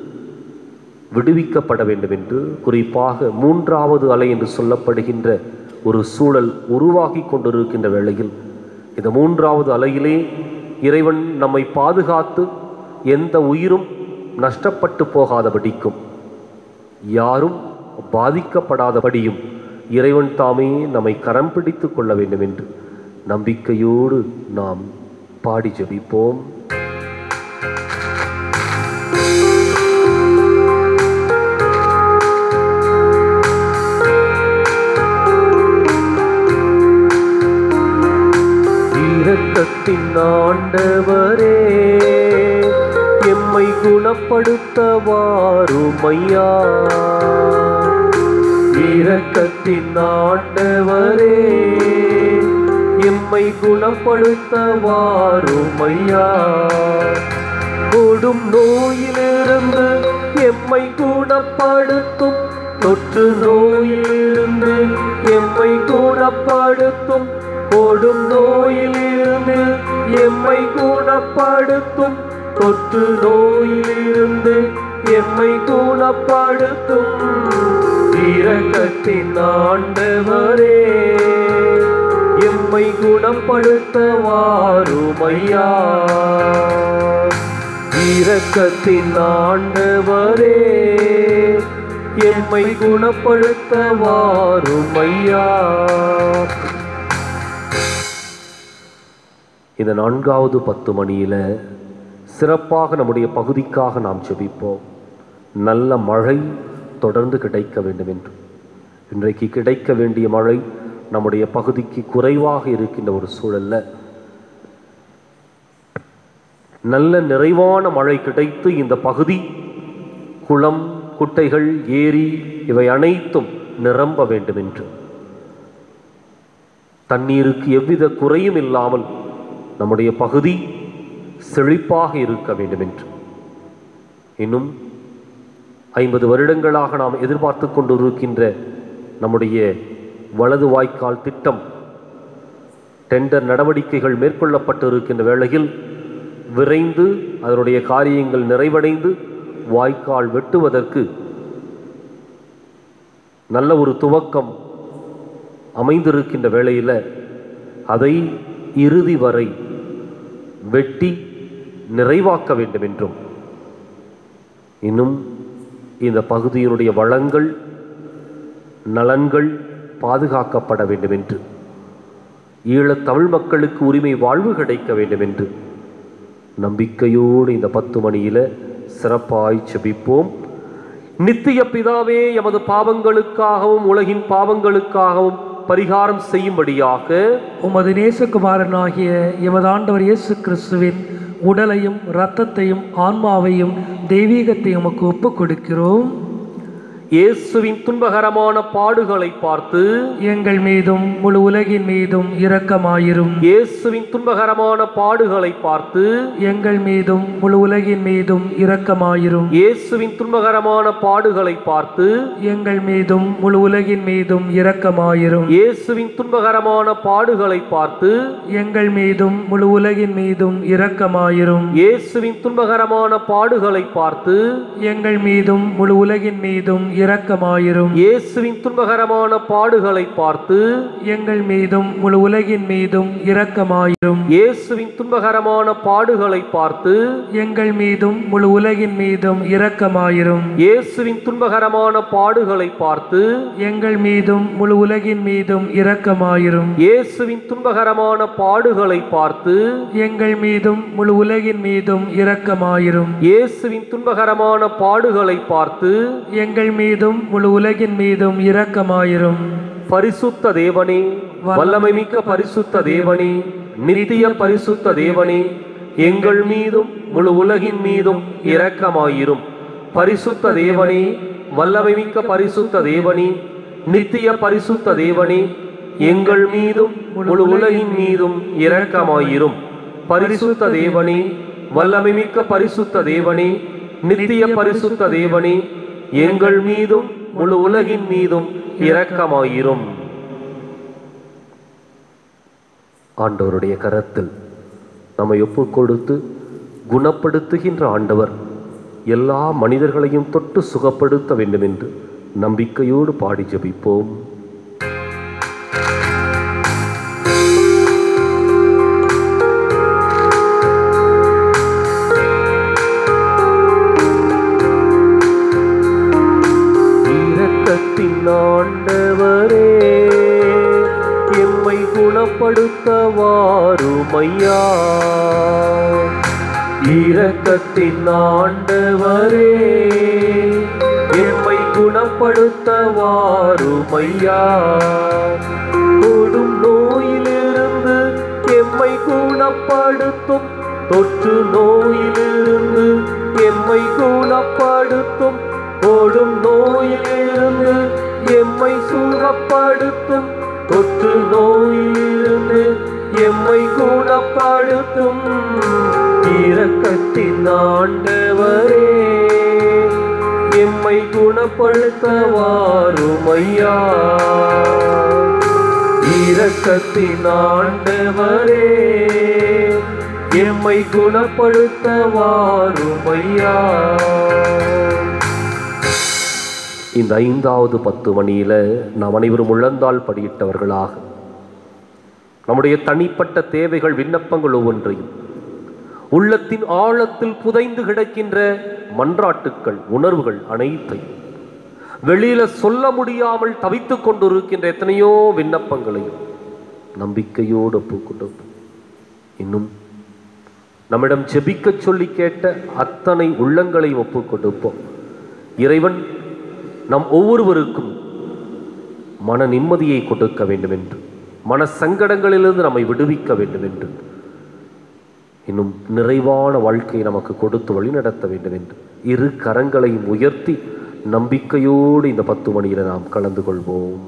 விடுவிக்கப்பட வேண்டும் என்று, குறிப்பாக 3வது அலை என்று சொல்லப்படுகின்ற ஒரு சூழல் உருவாகி கொண்டிருக்கின்ற வேளையில் இந்த மூன்றாவது அலையிலே இறைவன் நம்மை பாதுகாத்து எந்த உயிரும் நஷ்டப்பட்டு போகாதபடிக்கும் யாரும் பாதிக்கப்படாதபடியும் இறைவன் தாமே நம்மை கரம் பிடித்து கொள்ள வேண்டும் என்று நம்பிக்கையோடு நாம் பாடி ஜெபிப்போம். இரக்கத்தின் ஆண்டவரே, எம்மை குணப்படுத்த வாரும் ஐயா. இரக்கத்தின் ஆண்டவரே, எம்மை குணப்படுத்த வாரும் ஐயா. கொடும் நோயிலிருந்து எம்மை குணப்படுத்தும், தொற்று நோயிலிருந்து எம்மை குணப்படுத்தும், கொடும் நோயிலிருந்து எம்மை குணப்படுத்தும், தொற்று நோயிலிருந்து எம்மை குணப்படுத்தும். இரக்கத்தின் ஆண்டவரே, எம்மை குணப்படுத்த வாரும் ஐயா. இரக்கத்தின் ஆண்டவரே, எம்மை குணப்படுத்த வாரும் ஐயா. இந்த 4வது 10 மணியில் சிறப்பாக நம்முடைய பகுதிக்காக நாம் ஜெபிப்போம். நல்ல மழை தொடர்ந்து கிடைக்க வேண்டும் என்று. இன்றைக்கு கிடைக்க வேண்டிய மழை நம்முடைய பகுதிக்கு குறைவாக இருக்கின்ற ஒரு சூழல்ல நல்ல நிறைவான மழை கிடைத்து இந்த பகுதி குளம், குட்டைகள், ஏரி இவை அனைத்தும் நிரம்ப வேண்டும் என்று, தண்ணீருக்கு எவ்வித குறையும் இல்லாமல் நம்முடைய பகுதி செழிப்பாக இருக்க வேண்டும் என்று. இன்னும் 50 வருடங்களாக நாம் எதிர்பார்த்து கொண்டிருக்கின்ற நம்முடைய வலது வாய்க்கால் திட்டம் டெண்டர் நடவடிக்கைகள் மேற்கொள்ளப்பட்டு இருக்கின்ற வேளையில் விரைந்து அதனுடைய காரியங்கள் நிறைவடைந்து வாய்க்கால் வெட்டுவதற்கு நல்ல ஒரு துவக்கம் அமைந்திருக்கின்ற வேளையில் அதை இறுதி வரை வெட்டி நிறைவாக்க வேண்டும் என்றும், இன்னும் இந்த பகுதியினுடைய வளங்கள், நலன்கள் பாதுகாக்கப்பட வேண்டும் என்று, ஈழத் தமிழ் மக்களுக்கு உரிமை வாழ்வு கிடைக்க வேண்டும் என்று நம்பிக்கையோடு இந்த 10 மணியில் சிறப்பாய் ஜெபிப்போம். நித்திய பிதாவே, எமது பாவங்களுக்காகவும் உலகின் பாவங்களுக்காகவும் பரிகாரம் செய்யும்படியாக உமது நேசகுமாரனாகிய எமது ஆண்டவர் இயேசு கிறிஸ்துவின் உடலையும் இரத்தத்தையும் ஆன்மாவையும் தெய்வீகத்தையும் உமக்கு ஒப்புக் கொடுக்கிறோம். இயேசுவின் துன்பகரமான பாடுகளை பார்த்து எங்கள் மீதும் முழு உலகின் மீதும் இரக்கமாயிரும். இயேசுவின் துன்பகரமான பாடுகளை பார்த்து எங்கள் மீதும் முழு உலகின் மீதும் இரக்கமாயிரும். இயேசுவின் துன்பகரமான பாடுகளை பார்த்து எங்கள் மீதும் முழு உலகின் மீதும் இரக்கமாயிரும். இயேசுவின் துன்பகரமான பாடுகளை பார்த்து எங்கள் மீதும் முழு உலகின் மீதும் இரக்கமாயிரும். இயேசுவின் துன்பகரமான பாடுகளை பார்த்து எங்கள் மீதும் முழு உலகின் மீதும் இரக்கமாயிரும். இயேசுவின் துன்பகரமான பாடுகளை பார்த்து எங்கள் மீதும் முழு உலகின் மீதும் இரக்கமாயிரும். இயேசுவின் துன்பகரமான பாடுகளை பார்த்து எங்கள் மீதும் முழு உலகின் மீதும் இரக்கமாயிரும். இயேசுவின் துன்பகரமான பாடுகளை பார்த்து எங்கள் மீதும் முழு உலகின் மீதும் இரக்கமாயிரும். இயேசுவின் துன்பகரமான பாடுகளை பார்த்து எங்கள் மீதும் முழு உலகின் மீதும் இரக்கமாயிரும். இயேசுவின் துன்பகரமான பாடுகளை பார்த்து எங்கள் மீதும் முழு உலகின் மீதும் இரக்கமாயிரும். பரிசுத்த தேவனே, வல்லமை மிக்க பரிசுத்த தேவனே, நித்திய பரிசுத்த தேவனே, எங்கள் மீதும் முழு உலகின் மீதும் இரக்கமாயிரும். பரிசுத்த தேவனே, வல்லமை மிக்க பரிசுத்த தேவனே, நித்திய பரிசுத்த தேவனே, எங்கள் மீதும் முழு உலகின் மீதும் இரக்கமாயிரும். பரிசுத்த தேவனே, வல்லமை மிக்க பரிசுத்த தேவனே, நித்திய பரிசுத்த தேவனே, எங்கள் மீதும் முழு உலகின் மீதும் இரக்கமாயிரும். ஆண்டவருடைய கரத்தில் நம்மை ஒப்புக் கொடுத்து குணப்படுத்துகின்ற ஆண்டவர் எல்லா மனிதர்களையும் தொட்டு சுகப்படுத்த வேண்டும் என்று நம்பிக்கையோடு பாடி ஜெபிப்போம். இரக்கத்தின் ஆண்டவரே, எம்மை குணப்படுத்த வாருமையா. இரக்கத்தின் ஆண்டவரே, எம்மை குணப்படுத்த வாருமையா. கொடும் நோயிலிருந்து எம்மை குணப்படுத்தும், தொற்று நோயிலிருந்து எம்மை குணப்படுத்தும், ஓடும் நோயிலிருந்து எம்மை சுகப்படுத்தும், தொற்று நோயிலிருந்து எம்மை குணப்படுத்தும். இரக்கத்தின் ஆண்டவரே, எம்மை குணப்படுத்த வாருமையா. இரக்கத்தின் ஆண்டவரே, எம்மை குணப்படுத்த வாருமையா. இந்த 5வது 10 மணியில நாம் அனைவரும் முழந்தாள் படியிட்டவர்களாக நம்முடைய தனிப்பட்ட தேவைகள், விண்ணப்பங்கள் ஒவ்வொன்றையும், உள்ளத்தின் ஆழத்தில் புதைந்து கிடக்கின்ற மன்றாட்டுக்கள், உணர்வுகள் அனைத்தையும், வெளியில சொல்ல முடியாமல் தவித்துக் கொண்டிருக்கின்ற எத்தனையோ விண்ணப்பங்களையும் நம்பிக்கையோடு ஒப்புக்கொண்டோம். இன்னும் நம்மிடம் ஜெபிக்க சொல்லி கேட்ட அத்தனை உள்ளங்களை ஒப்புக் கொடுப்போம். இறைவன் நம் ஒவ்வொருவருக்கும் மன நிம்மதியை கொடுக்க வேண்டும் என்று, மன சங்கடங்களிலிருந்து நம்மை விடுவிக்க வேண்டும் என்று, இன்னும் நிறைவான வாழ்க்கையை நமக்கு கொடுத்து வழி நடத்த வேண்டும் என்று இரு கரங்களையும் உயர்த்தி நம்பிக்கையோடு இந்த 10 மணியில நாம் கலந்து கொள்வோம்.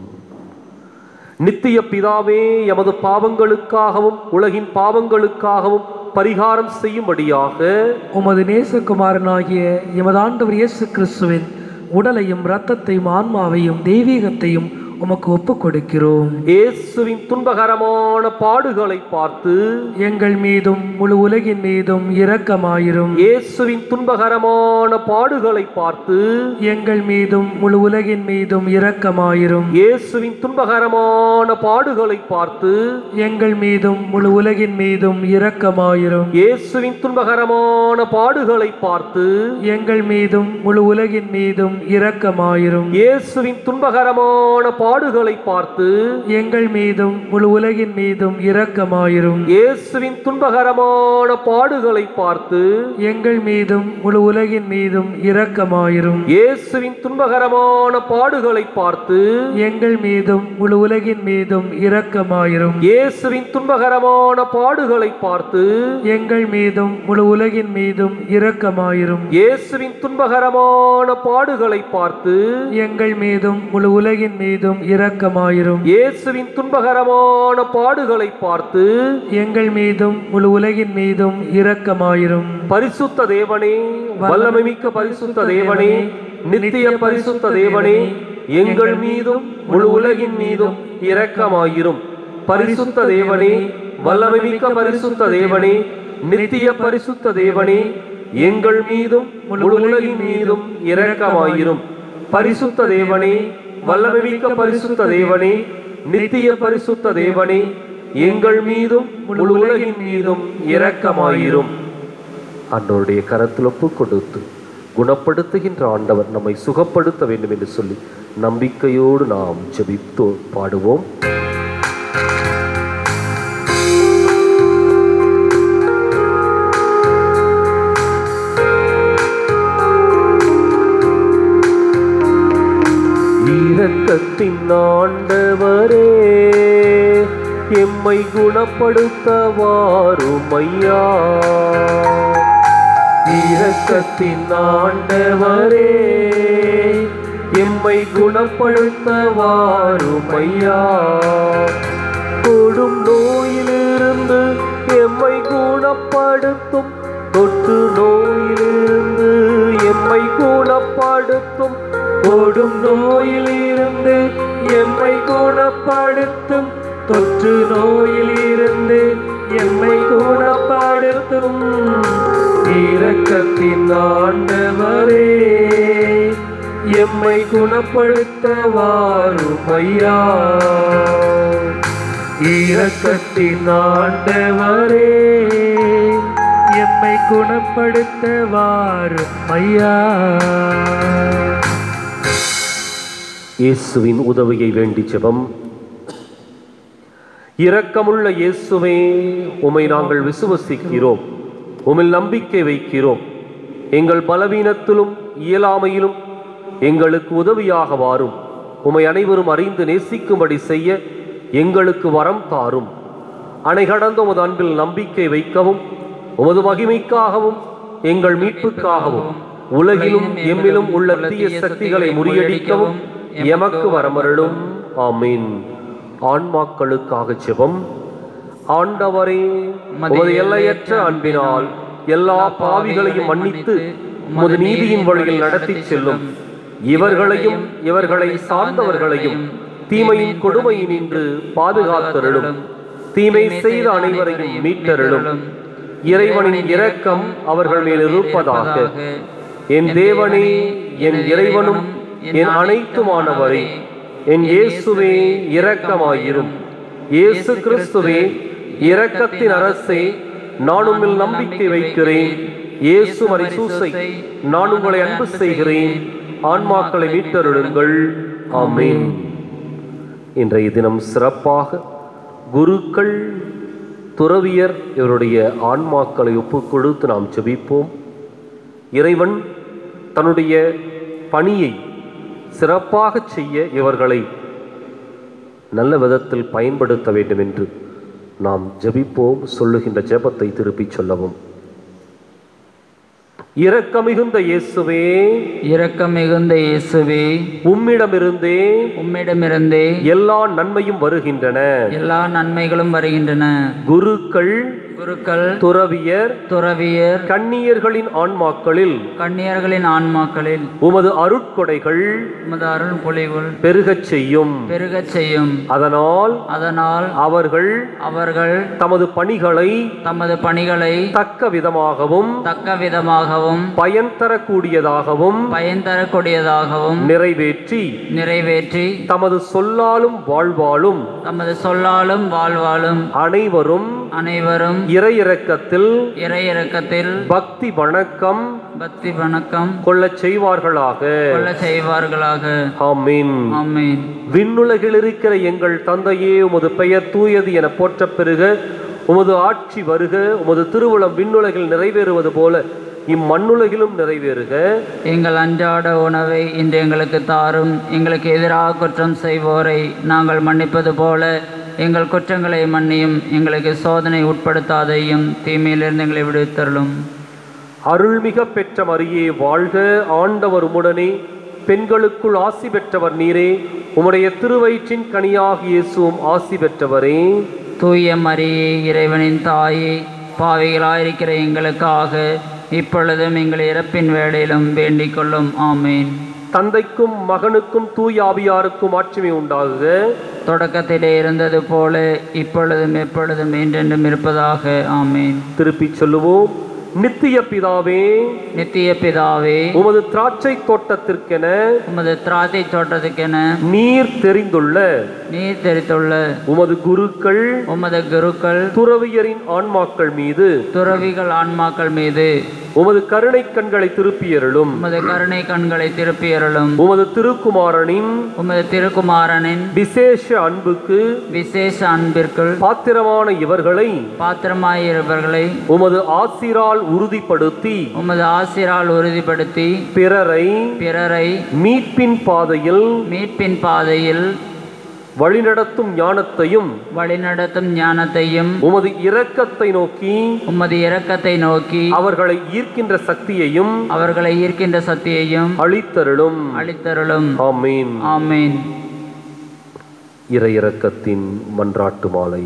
நித்திய பிதாவே, எமது பாவங்களுக்காகவும் உலகின் பாவங்களுக்காகவும் பரிகாரம் செய்யும்படியாக உமது நேசகுமாரனாகிய எமது ஆண்டவர் இயேசு கிறிஸ்துவின் உடலையும் இரத்தத்தையும் ஆன்மாவையும் தெய்வீகத்தையும் உமக்கு ஒப்புக் கொடுக்கிறோம். இயேசுவின் துன்பகரமான பாடுகளை பார்த்து எங்கள் மீதும் முழு உலகின் மீதும் இரக்கமாயிரும். இயேசுவின் துன்பகரமான பாடுகளை பார்த்து எங்கள் மீதும் முழு உலகின் மீதும் இரக்கமாயிரும். இயேசுவின் துன்பகரமான பாடுகளை பார்த்து எங்கள் மீதும் முழு உலகின் மீதும் இரக்கமாயிரும். இயேசுவின் துன்பகரமான பாடுகளை பார்த்து எங்கள் மீதும் முழு உலகின் மீதும் இரக்கமாயிரும். இயேசுவின் துன்பகரமான பாடுகளை பார்த்து எங்கள் மீதும் முழு உலகின் மீதும் இரக்கமாயிரும். இயேசுவின் துன்பகரமான பாடுகளை பார்த்து எங்கள் மீதும் முழு உலகின் மீதும் இரக்கமாயிரும். இயேசுவின் துன்பகரமான பாடுகளை பார்த்து எங்கள் மீதும் முழு உலகின் மீதும் இரக்கமாயிரும். இயேசுவின் துன்பகரமான பாடுகளை பார்த்து எங்கள் மீதும் முழு உலகின் மீதும் இரக்கமாயிரும். இயேசுவின் துன்பகரமான பாடுகளை பார்த்து எங்கள் மீதும் முழு உலகின் மீதும் இரக்கமாயிரும். இயேசுவின் துன்பகரமான பாடுகளை பார்த்து எங்கள் மீதும் முழு உலகின் மீதும் இரக்கமாயிரும். பரிசுத்த தேவனே, வல்லமை மிக்க பரிசுத்த தேவனே, நித்திய பரிசுத்த தேவனே, எங்கள் மீதும் முழு உலகின் மீதும் இரக்கமாயிரும். பரிசுத்த தேவனே, வல்லமை மிக்க பரிசுத்த தேவனே, நித்திய பரிசுத்த தேவனே, எங்கள் மீதும் முழு உலகின் மீதும் இரக்கமாயிரும். பரிசுத்த தேவனே, வல்லமை மிக்க பரிசுத்த தேவனே, நித்திய பரிசுத்த தேவனே, எங்கள் மீதும் முழு உலகின் மீதும் இரக்கமாயிரும். ஆண்டவருடைய கரத்தில் ஒப்பு கொடுத்து குணப்படுத்துகின்ற ஆண்டவர் நம்மை சுகப்படுத்த வேண்டும் என்று சொல்லி நம்பிக்கையோடு நாம் ஜெபித்து பாடுவோம். இரக்கத்தின் ஆண்டவரே, எம்மை குணப்படுத்த வாருமையா. இரக்கத்தின் ஆண்டவரே, எம்மை குணப்படுத்த வாருமையா. கொடும் நோயிலிருந்து எம்மை குணப்படுத்தும், தொற்று நோயிலிருந்து எம்மை குணப்படுத்தும், ஓடும் நோயிலிருந்து எம்மை குணப்படுத்தும், தொற்று நோயிலிருந்து எம்மை குணப்படுத்தும். இரக்கத்தின் ஆண்டவரே, எம்மை குணப்படுத்த வாருமையா. இரக்கத்தின் ஆண்டவரே, எம்மை குணப்படுத்த வாருமையா. இயேசுவின் உதவியை வேண்டி ஜெபம். இரக்கமுள்ள இயேசுவே, உம்மை நாங்கள் விசுவசிக்கிறோம், உம்மில் நம்பிக்கை வைக்கிறோம். எங்கள் பலவீனத்திலும் இயலாமையிலும் எங்களுக்கு உதவியாக வாரும். உம்மை அனைவரும் அறிந்து நேசிக்கும்படி செய்ய எங்களுக்கு வரம் தாரும். அணை கடந்த உமது அன்பில் நம்பிக்கை வைக்கவும், உமது மகிமைக்காகவும் எங்கள் மீட்புக்காகவும் உலகிலும் எம்மிலும் உள்ள தீய சக்திகளை முறியடிக்கவும் எமக்கு வரமருளும். ஆமீன். ஆன்மாக்களுக்காக ஜெபம். ஆண்டவரே, உமது எல்லையற்ற அன்பினால் எல்லா பாவிகளையும் மன்னித்து உமது நீதியின் வழியில் நடத்தி செல்லும். இவர்களையும் இவர்களை சார்ந்தவர்களையும் தீமையின் கொடுமையினின்று பாதுகாத்தருளும். தீமை செய்த அனைவரையும் மீட்டருளும். இறைவனின் இரக்கம் அவர்கள் மேல் இருப்பதாக. என் தேவனே, என் இறைவனும் என் அனைத்துமானவரே, என் இயேசுவே இரக்கமாயிரும். இயேசு கிறிஸ்துவே இரக்கத்தின் அரசே, நான் உம்மில் நம்பிக்கை வைக்கிறேன். இயேசு மரிசூசை, நான் உங்களை அன்பு செய்கிறேன். ஆன்மாக்களை மீட்டருளுங்கள். ஆமென். இன்றைய தினம் சிறப்பாக குருக்கள், துறவியர் இவருடைய ஆன்மாக்களை ஒப்புக் கொடுத்து நாம் ஜெபிப்போம். இறைவன் தன்னுடைய பணியை சிறப்பாக செய்ய இவர்களை நல்ல விதத்தில் பயன்படுத்த வேண்டும் என்று நாம் ஜெபிப்போம். சொல்லுகின்ற ஜெபத்தை திருப்பிச் சொல்லவும். இரக்கமிகுந்த இயேசுவே, இரக்கமிகுந்த இயேசுவே, உம்மிடமிருந்தே எல்லா நன்மையும் வருகின்றன, எல்லா நன்மைகளும் வருகின்றன. குருக்கள், துறவியர், கன்னியர்களின் ஆன்மாக்களில் உமது அருட்கொடைகள், உமது அருள் பொழிவுகள் பெருகச் செய்யும். அதனால் அவர்கள் தமது பணிகளை தக்க விதமாகவும் பயன் தரக்கூடியதாகவும் நிறைவேற்றி தமது சொல்லாலும் வாழ்வாலும் அனைவரும் இறையிரக்கத்தில் பக்தி வணக்கம் கொள்ளச் செய்வார்களாக. ஆமென். விண்ணுலகில் இருக்கிற எங்கள் தந்தையே, உமது பெயர் தூயது என போற்றப் பெறுக. உமது ஆட்சி வருக. உமது திருவுளம் விண்ணுலகில் நிறைவேறுவது போல இம்மண்ணுலகிலும் நிறைவேறுக. எங்கள் அன்றாட உணவை இன்று எங்களுக்கு தாரும். எங்களுக்கு எதிராக குற்றம் செய்வோரை நாங்கள் மன்னிப்பது போல எங்கள் குற்றங்களை மன்னியும். எங்களுக்கு சோதனை உட்படுத்தாதையும், தீமையிலிருந்து எங்களை விடுவித்தருளும். அருள்மிக பெற்ற மரியே வாழ்க. ஆண்டவர் உம்முடனே, பெண்களுக்குள் ஆசி பெற்றவர் நீரே. உம்முடைய திருவயிற்றின் கனியாக இயேசுவும் ஆசி பெற்றவரே. தூய மரியே, இறைவனின் தாயே, பாவிகளாயிருக்கிற எங்களுக்காக இப்பொழுதும் எங்கள் இறப்பின் வேளையிலும் வேண்டிக் கொள்ளும். ஆமேன். தந்தைக்கும் மகனுக்கும் தூய ஆவியாருக்கும் ஆட்சிமை உண்டாகுக. தொடக்கத்திலே இருந்தது போல இப்பொழுதும் எப்பொழுதும் என்றென்றும் இருப்பதாக. ஆமேன். திருப்பிச் சொல்லுவோம். நித்திய பிதாவே, உமது திராட்சை தோட்டத்திற்கென நீர் தெரிந்துள்ள உமது குருக்கள் துறவியரின் ஆன்மாக்கள் மீது உமது கருணை கண்களை திருப்பியருளும். உமது திருக்குமாரனின் விசேஷ அன்பிற்கு பாத்திரமான இவர்களை உமது ஆசிரால் உறுதிப்படுத்தி பிறரை மீட்பின் பாதையில் வழிநடத்தும் ஞானத்தையும் உமது இரக்கத்தை நோக்கி அவர்களை ஈர்க்கின்ற சக்தியையும் அளித்தருளும். ஆமென். ஆமென். இறை இரக்கத்தின் மன்றாட்டு மாலை.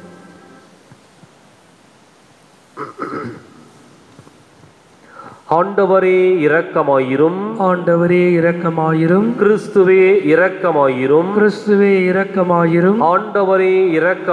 ஆண்டவரே இரக்கமாயிரும். ஆண்டவரே இரக்கமாயிரும். கிறிஸ்துவே இரக்கமாயிரும். கிறிஸ்துவே இரக்கமாயிரும். ஆண்டவரே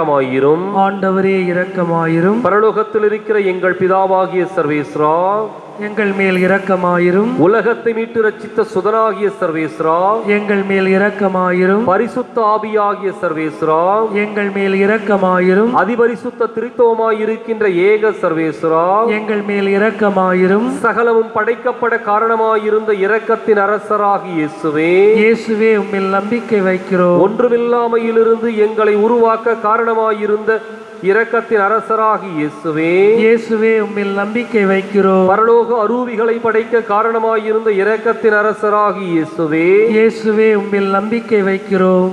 இரக்கமாயிரும். ஆண்டவரே இரக்கமாயிரும். பரலோகத்தில் இருக்கிற எங்கள் பிதாவாகிய சர்வேஸ்வரா, எங்கள் மேல் இரக்கமாயிரும். உலகத்தை மீட்டு ரட்சித்த சுதனாகிய சர்வேஸ்வரா, எங்கள் மேல் இரக்கமாயிரும். பரிசுத்த ஆவியாகிய சர்வேஸ்வரா, எங்கள் மேல் இரக்கமாயிரும். அதிபரிசுத்த திரித்துவமாய் இருக்கின்ற ஏக சர்வேஸ்வரா, எங்கள் மேல் இரக்கமாயிரும். சகலமும் படைக்கப்பட காரணமாயிருந்த இரக்கத்தின் அரசராகி இயேசுவே, இயேசுவே உம்மில் நம்பிக்கை வைக்கிறோம். ஒன்றுமில்லாமையிலிருந்து எங்களை உருவாக்க காரணமாயிருந்த இரக்கத்தின் அரசராகி இயேசுவே, இயேசுவே உம்மில் நம்பிக்கை வைக்கிறோம். பரலோக அரூபிகளை படைக்க காரணமாயிருந்த இரக்கத்தின் அரசராகி இயேசுவே, இயேசுவே உம்மில் நம்பிக்கை வைக்கிறோம்.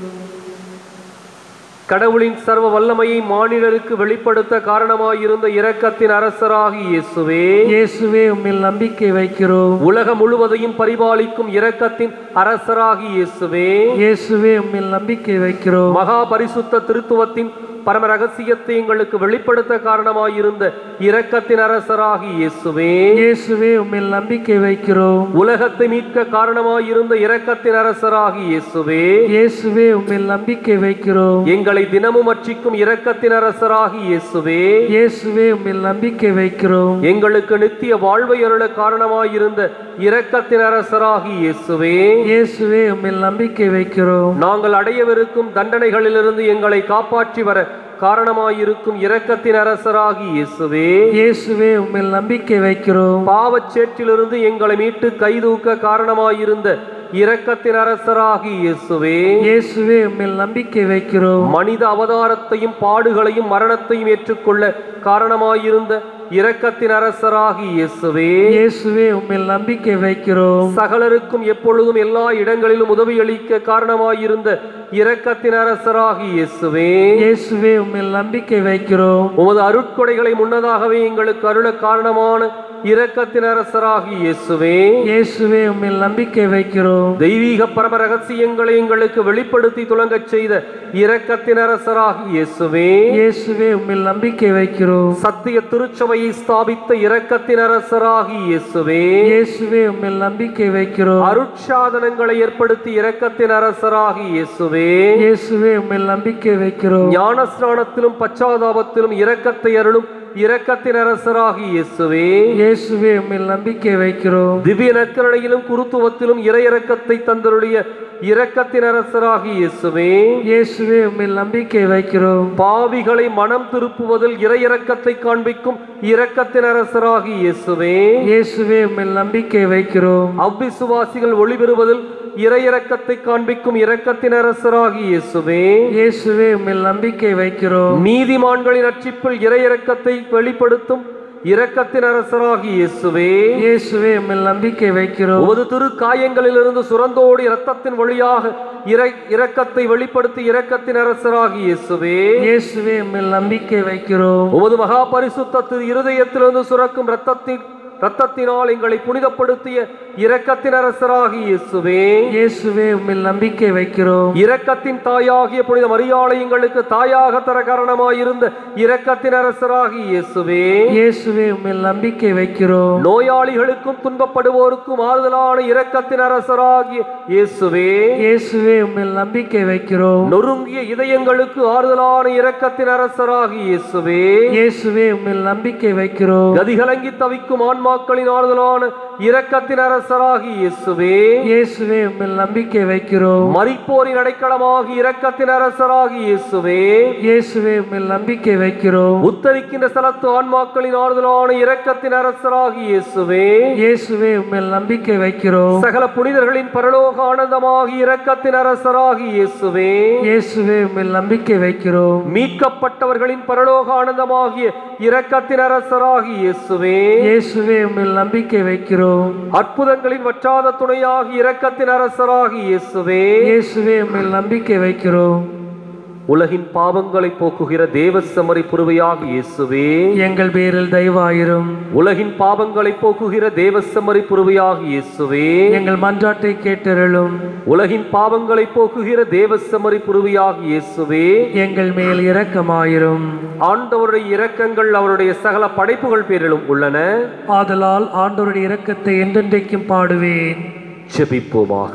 கடவுளின் சர்வ வல்லமையை மானிடருக்கு வெளிப்படுத்த காரணமாயிருந்த இரக்கத்தின் அரசராகி இயேசுவே, இயேசுவே உம்மில் நம்பிக்கை வைக்கிறோம். உலகம் முழுவதையும் பரிபாலிக்கும் இரக்கத்தின் அரசராகி இயேசுவே, இயேசுவே உம்மில் நம்பிக்கை வைக்கிறோம். மகா பரிசுத்த திருத்துவத்தின் பரம ரகசியத்தை எங்களுக்கு வெளிப்படுத்த காரணமாயிருந்த இரக்கத்தின் அரசராகி இயேசுவே, இயேசுவே உம்மில் நம்பிக்கை வைக்கிறோம். உலகத்தை மீட்க காரணமாயிருந்த இரக்கத்தின் அரசராகி இயேசுவே, இயேசுவே உம்மில் நம்பிக்கை வைக்கிறோம். எங்களை தினமும் அர்ச்சிக்கும் இரக்கத்தின் அரசராகி இயேசுவே, இயேசுவே உம்மில் நம்பிக்கை வைக்கிறோம். எங்களுக்கு நித்திய வாழ்வை அருள காரணமாயிருந்த இரக்கத்தின் அரசராகி இயேசுவே, இயேசுவே உம்மில் நம்பிக்கை வைக்கிறோம். நாங்கள் அடையவிருக்கும் தண்டனைகளிலிருந்து எங்களை காப்பாற்றி வர காரணமாயிருக்கும் இரக்கத்தின் அரசராகி இயேசுவே, இயேசுவே உம்மில் நம்பிக்கை வைக்கிறோம். பாவச்சேற்றிலிருந்து எங்களை மீட்டு கைதூக்க காரணமாயிருந்த இரக்கத்தின் அரசராகி இயேசுவே, இயேசுவே உம்மில் நம்பிக்கை வைக்கிறோம். மனித அவதாரத்தையும் பாடுகளையும் மரணத்தையும் ஏற்றுக்கொள்ள காரணமாயிருந்த இரக்கத்தின் அரசராகி இயேசுவே, இயேசுவே உம்மில் நம்பிக்கை வைக்கிறோம். சகலருக்கும் எப்பொழுதும் எல்லா இடங்களிலும் உதவியளிக்க காரணமாயிருந்த இரக்கத்தின் அரசராகி இயேசுவே, இயேசுவே உம்மில் நம்பிக்கை வைக்கிறோம். உமது அருட்கொடைகளை முன்னதாகவே எங்களுக்கு அருள காரணமான இரக்கத்தின் அரசராகி இயேசுவே, இயேசுவே உம்மில் நம்பிக்கை வைக்கிறோம். தெய்வீக பரம ரகசியங்களை எங்களுக்கு வெளிப்படுத்தி துலங்கச் செய்த இரக்கத்தின் அரசராகி இயேசுவே, இயேசுவே உம்மில் நம்பிக்கை வைக்கிறோம். சத்திய திருச்சபையை ஸ்தாபித்த இரக்கத்தின் அரசராகி இயேசுவே, இயேசுவே உம்மில் நம்பிக்கை வைக்கிறோம். அருட்சாதனங்களை ஏற்படுத்தி இரக்கத்தின் அரசராகி இயேசுவே, இயேசுவே உம்மில் நம்பிக்கை வைக்கிறோம். ஞானஸ்நானத்திலும் பச்சாதாபத்திலும் இரக்கத்தை அருளும் இரக்கத்தின் அரசராகி இயேசுவே, இயேசுவே உம்மில் நம்பிக்கை வைக்கிறோம். திவ்ய நற்கருணையிலும் குருத்துவத்திலும் இறையிறக்கத்தை தந்தருடைய இரக்கத்தின் அரசராகி இயேசுவே, இயேசுவே உம்மில் நம்பிக்கை வைக்கிறோம். பாவிகளை மனம் திருப்புவதில் இறையிறக்கத்தை காண்பிக்கும் இரக்கத்தின் அரசராகி இயேசுவே, இயேசுவே உம்மில் நம்பிக்கை வைக்கிறோம். அவ்விசுவாசிகள் ஒளிபெறுவதில் இறையிறக்கத்தை காண்பிக்கும் இரக்கத்தின் அரசராகி இயேசுவே, இயேசுவே உம்மில் நம்பிக்கை வைக்கிறோம். நீதிமான்களின் ரட்சிப்பில் இறையிறக்கத்தை வெளிப்படுத்தும் இரக்கத்தின் அரசராகி இயேசுவே, இயேசுவே உம்மில் நம்பிக்கை வைக்கிறோம். உமது திரு காயங்களிலிருந்து சுரந்தோடி இரத்தத்தின் வழியாக இரக்கத்தை வெளிப்படுத்தி இரக்கத்தின் அரசராகி இயேசுவே, இயேசுவே உம்மில் நம்பிக்கை வைக்கிறோம். உமது மகா பரிசுத்த திரு இருதயத்திலிருந்து சுரக்கும் இரத்தத்தினால் எங்களை புனிதப்படுத்திய இரக்கத்தின் அரசராகி இயேசுவே, இயேசுவே உம்மில் நம்பிக்கை வைக்கிறோம். இரக்கத்தின் தாயாகிய புனித மரியாளை எங்களுக்கு தாயாக தர காரணமாயிருந்த இரக்கத்தின் அரசராகி இயேசுவே, இயேசுவே உம்மில் நம்பிக்கை வைக்கிறோம். நோயாளிகளுக்கும் துன்பப்படுவோருக்கும் ஆறுதலான இரக்கத்தின் அரசராகிய இயேசுவே, இயேசுவே உம்மில் நம்பிக்கை வைக்கிறோம். நொறுங்கிய இதயங்களுக்கு ஆறுதலான இரக்கத்தின் அரசராகி இயேசுவே, இயேசுவே உம்மில் நம்பிக்கை வைக்கிறோம். கதிகலங்கி தவிக்கும் ஆன்மாக்களின் ஆறுதலான இரக்கத்தின் அரசராகி இயேசுவே, இயேசுவே உம்மில் நம்பிக்கை வைக்கிறோம். மரிப்போரின் அடைக்கலமாகி இரக்கத்தின் அரசராகி இயேசுவே, இயேசுவே உம்மில் நம்பிக்கை வைக்கிறோம். உத்தரிக்கின்ற ஸ்தலத்து ஆன்மாக்களின் ஆறுதலான இரக்கத்தின் அரசராகி இயேசுவே, இயேசுவே உம்மில் நம்பிக்கை வைக்கிறோம். சகல புனிதர்களின் பரலோக ஆனந்தமாகி இரக்கத்தின் அரசராகி இயேசுவே, இயேசுவே உம்மில் நம்பிக்கை வைக்கிறோம். மீட்கப்பட்டவர்களின் பரலோக ஆனந்தமாகிய இரக்கத்தின் அரசராகி இயேசுவே, இயேசுவே உம்மில் நம்பிக்கை வைக்கிறோம். அற்புதங்களின் வற்றாத துணையாகி இரக்கத்தின் அரசராகி இயேசுவே, இயேசுவே உம்மில் நம்பிக்கை வைக்கிறோம். உலகின் பாவங்களை போக்குகிற தேவ செம்மறி புருவையாகி இயேசுவே, எங்கள் பேரில் தயவாயிரும். உலகின் பாவங்களை போக்குகிற தேவ செம்மறி புருவையாகி இயேசுவே, எங்கள் மன்றாட்டை கேட்டருளும். உலகின் பாவங்களை போக்குகிற தேவ செம்மறி புருவையாகி இயேசுவே, எங்கள் மேல் இரக்கமாயிரும். ஆண்டவருடைய இரக்கங்கள் அவருடைய சகல படைப்புகள் பேரிலும் உள்ளன. ஆதலால் ஆண்டவருடைய இரக்கத்தை என்றென்றைக்கும் பாடுவேன். ஜெபிப்போமாக.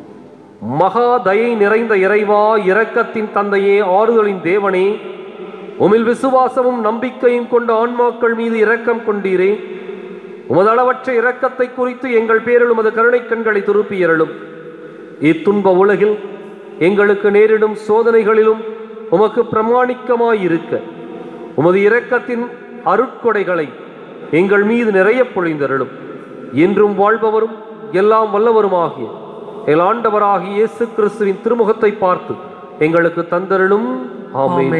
மகா தயை நிறைந்த இறைவா, இரக்கத்தின் தந்தையே, ஆறுதலின் தேவனே, உம்மில் விசுவாசமும் நம்பிக்கையும் கொண்ட ஆன்மாக்கள் மீது இரக்கம் கொண்டீரே. உமது அளவற்ற இரக்கத்தை குறித்து எங்கள் பேரில் உமது கருணை கண்களை திருப்பியருளும். இத்துன்ப உலகில் எங்களுக்கு நேரிடும் சோதனைகளிலும் உமக்கு பிரமாணிக்கமாயிருக்க உமது இரக்கத்தின் அருட்கொடைகளை எங்கள் மீது நிறைய பொழிந்தருளும். என்றும் வாழ்பவரும் எல்லாம் வல்லவருமாகிய எங்கள் ஆண்டவராகிய இயேசு கிறிஸ்துவின் திருமுகத்தை பார்த்து எங்களுக்கு தந்தருளும். ஆமென்.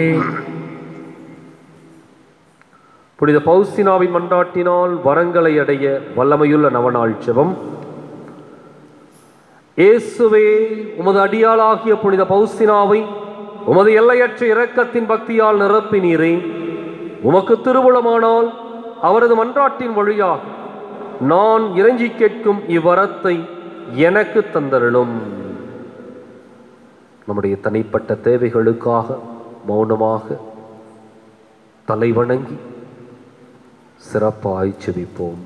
புனித பவுஸ்தினாவின் மன்றாட்டினால் வரங்களை அடைய வல்லமையுள்ள நவநாள் ஜெபம். இயேசுவே, உமது அடியாளாகிய புனித பவுஸ்தினாவை உமது எல்லையற்ற இரக்கத்தின் பக்தியால் நிரப்பினீரே. உமக்கு திருவுளமானால் அவரது மன்றாட்டின் வழியாக நான் இறைஞ்சி கேட்கும் இவ்வரத்தை எனக்கு தந்தருளும். நம்முடைய தனிப்பட்ட தேவைகளுக்காக மௌனமாக தலைவணங்கி சிறப்பாய் செபிப்போம்.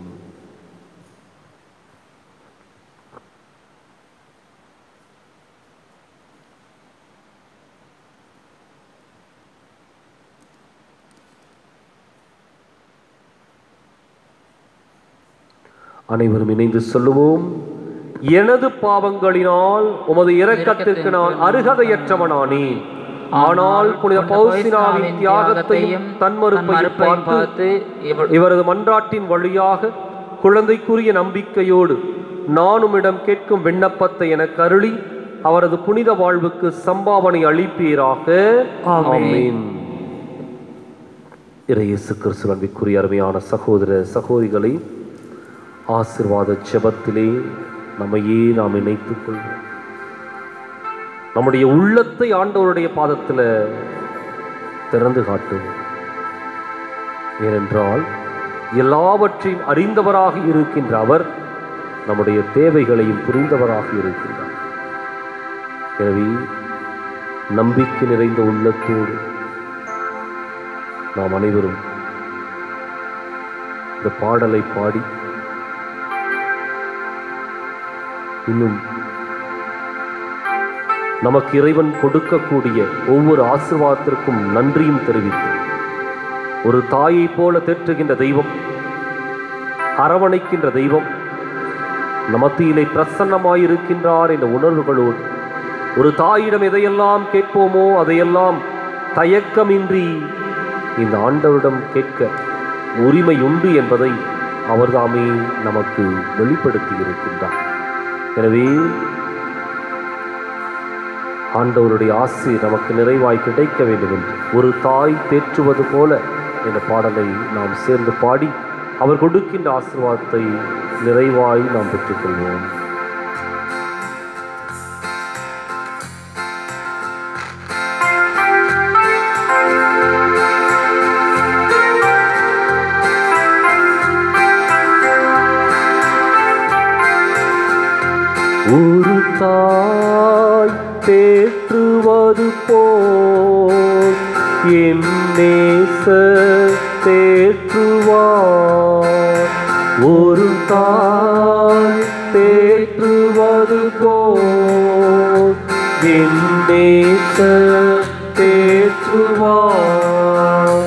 அனைவரும் இணைந்து சொல்லுவோம். எனது பாவங்களினால் உமது இரக்கத்திற்கு நான் அருகதையற்றவனானேன். ஆனால் புனித பவுஸ்தினாவின் தியாகத்தையும் தன்மறுப்பையும் பார்த்து இவரது மன்றாட்டின் வழியாக குழந்தைக்குரிய நம்பிக்கையோடு நான் உம்மிடம் கேட்கும் விண்ணப்பத்தை எனக்கு அருளி அவரது புனித வாழ்வுக்கு சம்பாவனை அளிப்பீராக. ஆமென். இயேசு கிறிஸ்துவின் அன்பிற்குரிய அருமையான சகோதர சகோதரிகளை, ஆசீர்வாத ஜெபத்திலே நம்மையே நாம் இணைத்துக் கொள்வோம். நம்முடைய உள்ளத்தை ஆண்டவருடைய பாதத்தில் திறந்து காட்டுவோம். ஏனென்றால் எல்லாவற்றையும் அறிந்தவராக இருக்கின்ற அவர் நம்முடைய தேவைகளையும் புரிந்தவராக இருக்கின்றார். எனவே நம்பிக்கை நிறைந்த உள்ளத்தோடு நாம் அனைவரும் இந்த பாடலை பாடி இன்னும் நமக்கு இறைவன் கொடுக்கக்கூடிய ஒவ்வொரு ஆசீர்வாதத்திற்கும் நன்றியும் தெரிவித்து, ஒரு தாயை போல தேற்றுகின்ற தெய்வம், அரவணைக்கின்ற தெய்வம் நமத்திலே பிரசன்னமாயிருக்கின்றார் என்ற உணர்வுகளோடு ஒரு தாயிடம் எதையெல்லாம் கேட்போமோ அதையெல்லாம் தயக்கமின்றி இந்த ஆண்டவரிடம் கேட்க உரிமை உண்டு என்பதை அவர்தாமே நமக்கு வெளிப்படுத்தி இருக்கின்றார். எனவே ஆண்டவருடைய ஆசி நமக்கு நிறைவாய் கிடைக்க வேண்டும் என்று ஒரு தாய் தேற்றுவது போல என்ற பாடலை நாம் சேர்ந்து பாடி அவர் கொடுக்கின்ற ஆசீர்வாதத்தை நிறைவாய் நாம் பெற்றுக்கொள்வோம். ஒரு தாய் தேற்றுவது போல் என் நேசர் தேற்றுவார். ஒரு தாய் தேற்றுவது போல் என் நேசர் தேற்றுவார்.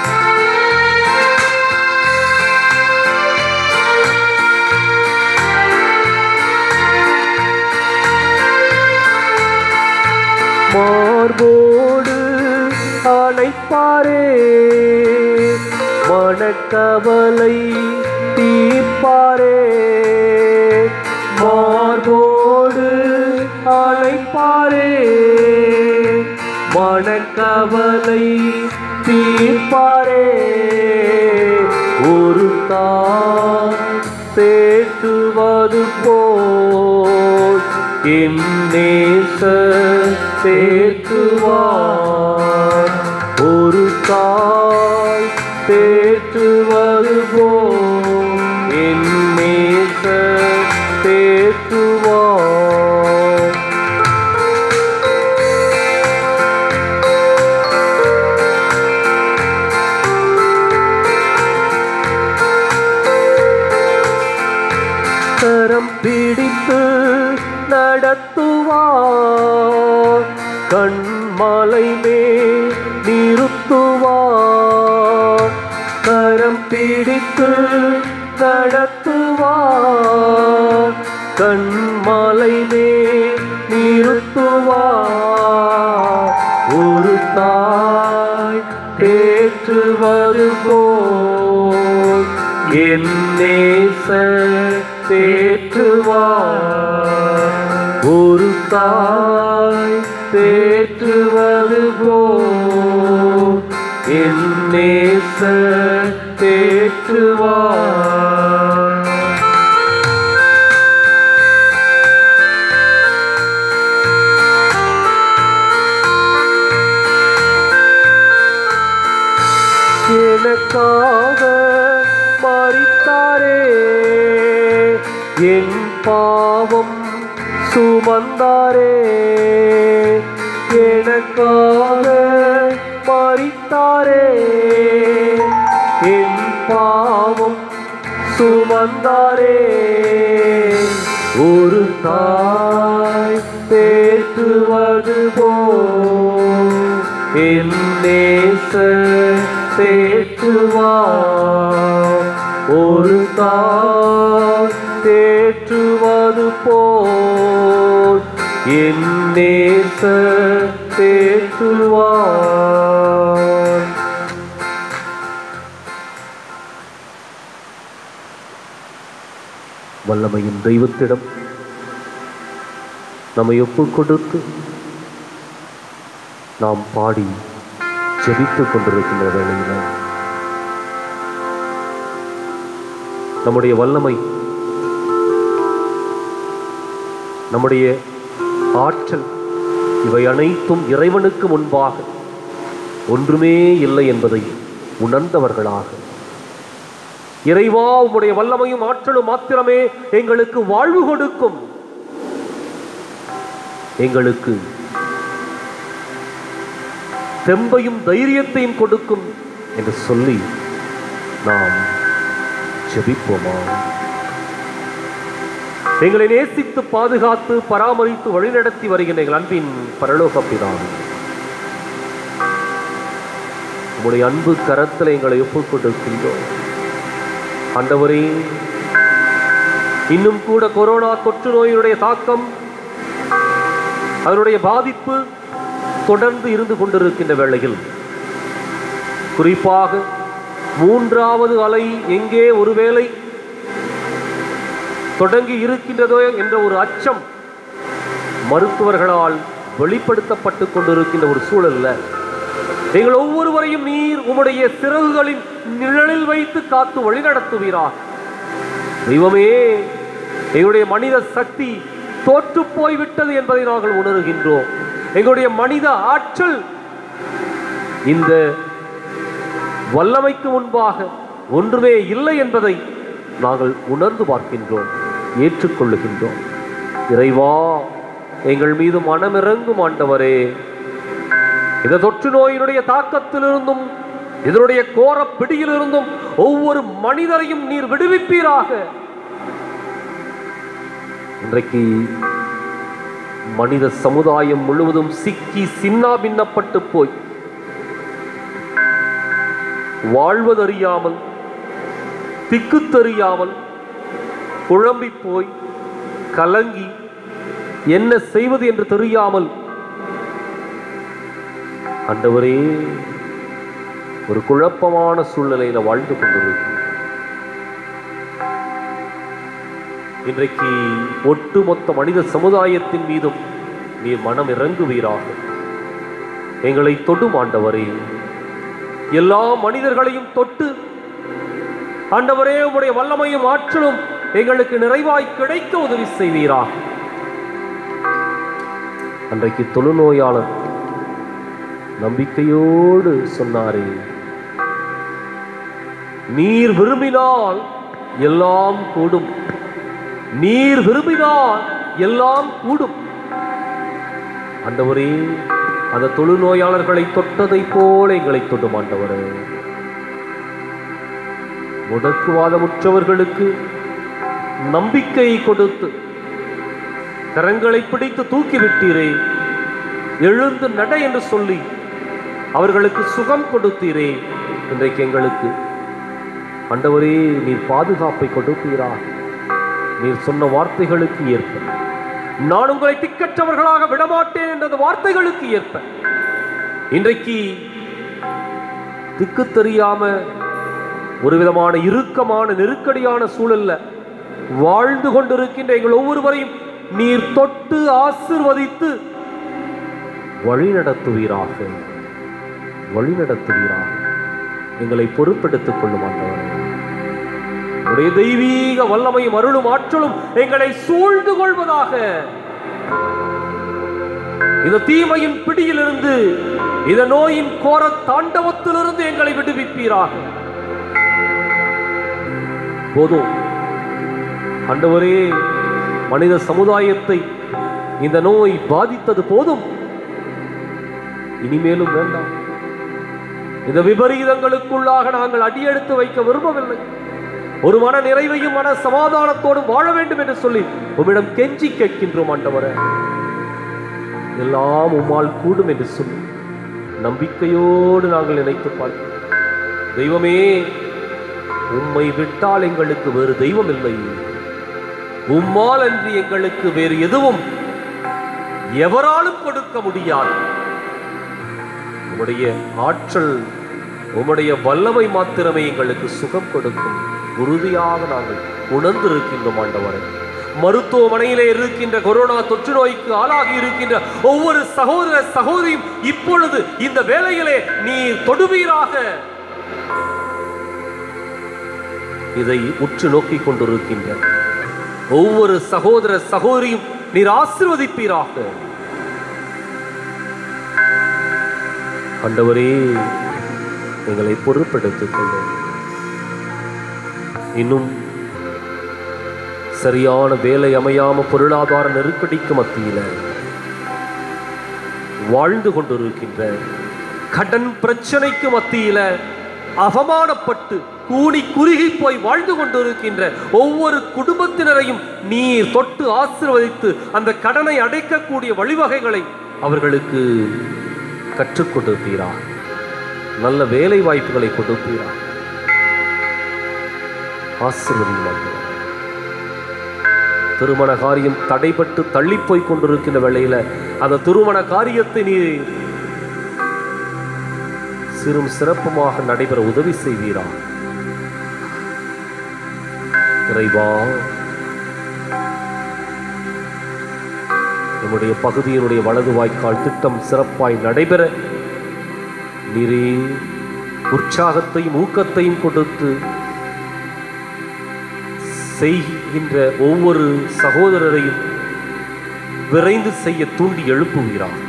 மார்போடு அழைப்பாரே, மனக்கவலை தீர்ப்பாரே. மார்போடு அழைப்பாரே, மனக்கவலை தீர்ப்பாரே. ஒரு தாய் தேற்றுவது போல் என் நேசர் தேற்றுவார். ஒரு தாய் தேற்றுவது போல் என் நேசர் தேற்றுவார். கரம் பிடித்து நடத்துவார், கண்மலை மேல் நிறுத்துவார். கரம் பிடித்து நடத்துவார், கண்மலை மேல் நிறுத்துவார். ஒரு தாய் தேற்றுவது போல் என் நேசர் தேற்றுவார். ஒரு தாய் தேற்றுவது போல் என் நேசர் தேற்றுவார். எனக்காக மரித்தாரே, என் பாவம் சுமந்தாரே. எனக்காக மரித்தாரே, என் பாவம் சுமந்தாரே. ஒரு தாய் தேற்றுவது போல் என் நேசர் தேற்றுவார். ஒரு தாய் தேற்றுவது போல் என் நேசர் தேற்றுவார். வல்லமையின் தெய்வத்திடம் நம்மை ஒப்புக் கொடுத்து நாம் பாடி ஜெபித்துக் கொண்டிருக்கின்ற வேளையில் நம்முடைய வல்லமை, நம்முடைய ஆற்றல் இவை அனைத்தும் இறைவனுக்கு முன்பாக ஒன்றுமே இல்லை என்பதை உணர்ந்தவர்களாக, இறைவா உம்முடைய வல்லமையும் ஆற்றலும் மாத்திரமே எங்களுக்கு வாழ்வு கொடுக்கும், எங்களுக்கு தெம்பையும் தைரியத்தையும் கொடுக்கும் என்று சொல்லி நாம் ஜெபிப்போமா? எங்களை நேசித்து பாதுகாத்து பராமரித்து வழிநடத்தி வருகின்ற எங்கள் அன்பின் பரலோக பிதாவே, உம்முடைய அன்பு கரத்தில் எங்களை ஒப்புக் கொடுக்கின்றோம். ஆண்டவரே, இன்னும் கூட கொரோனா தொற்று நோயினுடைய தாக்கம், அதனுடைய பாதிப்பு தொடர்ந்து இருந்து கொண்டிருக்கின்ற வேளையில், குறிப்பாக மூன்றாவது அலை எங்கே ஒருவேளை தொடங்கி இருக்கின்றதோ என்ற ஒரு அச்சம் மருத்துவர்களால் வெளிப்படுத்தப்பட்டு கொண்டிருக்கின்ற ஒரு சூழல்ல எங்கள் ஒவ்வொருவரையும் நீர் உம்முடைய சிறகுகளின் நிழலில் வைத்து காத்து வழிநடத்துவீராக. தெய்வமே, எங்களுடைய மனித சக்தி தோற்று போய்விட்டது என்பதை நாங்கள் உணர்கின்றோம். எங்களுடைய மனித ஆற்றல் இந்த வல்லமைக்கு முன்பாக ஒன்றுமே இல்லை என்பதை நாங்கள் உணர்ந்து பார்க்கின்றோம், ஏற்றுக்கொள்ளுகின்றோம். இறைவா, எங்கள் மீது மனமிறங்கும் ஆண்டவரே. இந்த தொற்று நோயினுடைய தாக்கத்திலிருந்தும் இதனுடைய கோர பிடியிலிருந்தும் ஒவ்வொரு மனிதரையும் நீர் விடுவிப்பீராக. இன்றைக்கு மனித சமுதாயம் முழுவதும் சிக்கி சின்னா பின்னப்பட்டு போய் வாழ்வதறியாமல், திக்கு தெரியாமல், குழம்பி போய் கலங்கி என்ன செய்வது என்று தெரியாமல் ஆண்டவரே ஒரு குழப்பமான சூழ்நிலையில வாழ்ந்து கொண்டிருக்கிறோம். இன்றைக்கு ஒட்டுமொத்த மனித சமுதாயத்தின் மீதும் நீர் மனம் இறங்குவீராக. எங்களை தொடும் ஆண்டவரே, எல்லா மனிதர்களையும் தொட்டு ஆண்டவரே உம்முடைய வல்லமையும் ஆற்றலும் எங்களுக்கு நிறைவாய் கிடைக்க உதவி செய்வீராக. அன்றைக்கு தொழுநோயாளர் நம்பிக்கையோடு சொன்னாரே, நீர் விரும்பினால் எல்லாம் கூடும், நீர் விரும்பினால் எல்லாம் கூடும். ஆண்டவரே, அந்த தொழுநோயாளர்களை தொட்டதை போல எங்களை தொடும் ஆண்டவரே. முடக்குவாதமுற்றவர்களுக்கு நம்பிக்கையை கொடுத்து கரங்களை பிடித்து தூக்கிவிட்டீரே, எழுந்து நட என்று சொல்லி அவர்களுக்கு சுகம் கொடுத்தீரே. இன்றைக்கு எங்களுக்கு ஆண்டவரே, நீர் பாதுகாப்பை கொடுப்பீராக. நீர் சொன்ன வார்த்தைகளுக்கு ஏற்ப, நான் உங்களை திக்கற்றவர்களாக விடமாட்டேன் என்ற வார்த்தைகளுக்கு ஏற்ப இன்றைக்கு திக்கு தெரியாம ஒரு விதமான இறுக்கமான நெருக்கடியான சூழல்ல வாழ்ந்து கொண்டிருக்கின்ற எங்கள் ஒவ்வொருவரையும் நீர் தொட்டு ஆசீர்வதித்து வழிநடத்துவீராக. எங்களை பொறுப்பெடுத்துக் கொள்ளும் ஆண்டவரே. உடைய தெய்வீக வல்லமையும் அருளும் ஆற்றலும் எங்களை சூழ்ந்து கொள்வதாக. இந்த தீமையின் பிடியிலிருந்து, இந்த நோயின் கோர தாண்டவத்திலிருந்து எங்களை விடுவிப்பீராக. போதும் ஆண்டவரே, மனித சமுதாயத்தை இந்த நோய் பாதித்தது போதும், இனிமேலும் வேண்டாம். இந்த விபரீதங்களுக்குள்ளாக நாங்கள் அடியெடுத்து வைக்க விரும்பவில்லை. ஒரு மன நிறைவையும் மன சமாதானத்தோடும் வாழ வேண்டும் என்று சொல்லி உம்மிடம் கெஞ்சி கேட்கின்றோம் ஆண்டவரே. எல்லாம் உம்மால் கூடும் என்று சொல்லி நம்பிக்கையோடு நாங்கள் நினைத்து பார்க்கிறோம். தெய்வமே, உம்மை விட்டால் எங்களுக்கு வேறு தெய்வம் இல்லை. உம்மால் அன்றி எங்களுக்கு வேறு எதுவும் எவராலும் கொடுக்க முடியாது. உம்முடைய ஆற்றல், உம்முடைய வல்லமை மாத்திரமே எங்களுக்கு சுகம் கொடுக்கும். உறுதியாக நாங்கள் உணர்ந்திருக்கின்றோம் ஆண்டவரே. மருத்துவமனையிலே இருக்கின்ற கொரோனா தொற்று நோய்க்கு ஆளாகி இருக்கின்ற ஒவ்வொரு சகோதர சகோதரியும் இப்பொழுது இந்த வேளையிலே நீர் தொடுவீராக. இதை உற்று நோக்கிக் கொண்டிருக்கின்ற ஒவ்வொரு சகோதர சகோதரியும் நீர் ஆசீர்வதிப்பீராக. ஆண்டவரே, எங்களை பொறுப்பெடுத்துக் கொள்ளும். இன்னும் சரியான வேலை அமையாம பொருளாதார நெருக்கடிக்கு மத்தியில வாழ்ந்து கொண்டிருக்கின்ற, கடன் பிரச்சனைக்கு மத்தியில அவமானப்பட்டு கூனி குறுகி போய் வாழ்ந்து கொண்டிருக்கின்ற ஒவ்வொரு குடும்பத்தினரையும் நீர் தொட்டு ஆசீர்வதித்து அந்த கடனை அடைக்கக்கூடிய வழிவகைகளை அவர்களுக்கு கற்றுக் கொடுப்பீரா. நல்ல வேலை வாய்ப்புகளை கொடுப்பீரா. ஆசீர்வதியும். திருமண காரியம் தடைபட்டு தள்ளி போய் கொண்டிருக்கின்ற வேளையில அந்த திருமண காரியத்தை நீ சிறும் சிறப்புமாக நடைபெற உதவி செய்வீரா. இறைவா, நம்முடைய பகுதியினுடைய வலது வாய்க்கால் திட்டம் சிறப்பாய் நடைபெற நீரே உற்சாகத்தையும் ஊக்கத்தையும் கொடுத்து செய்கின்ற ஒவ்வொரு சகோதரரையும் விரைந்து செய்ய தூண்டி எழுப்புகிறார்.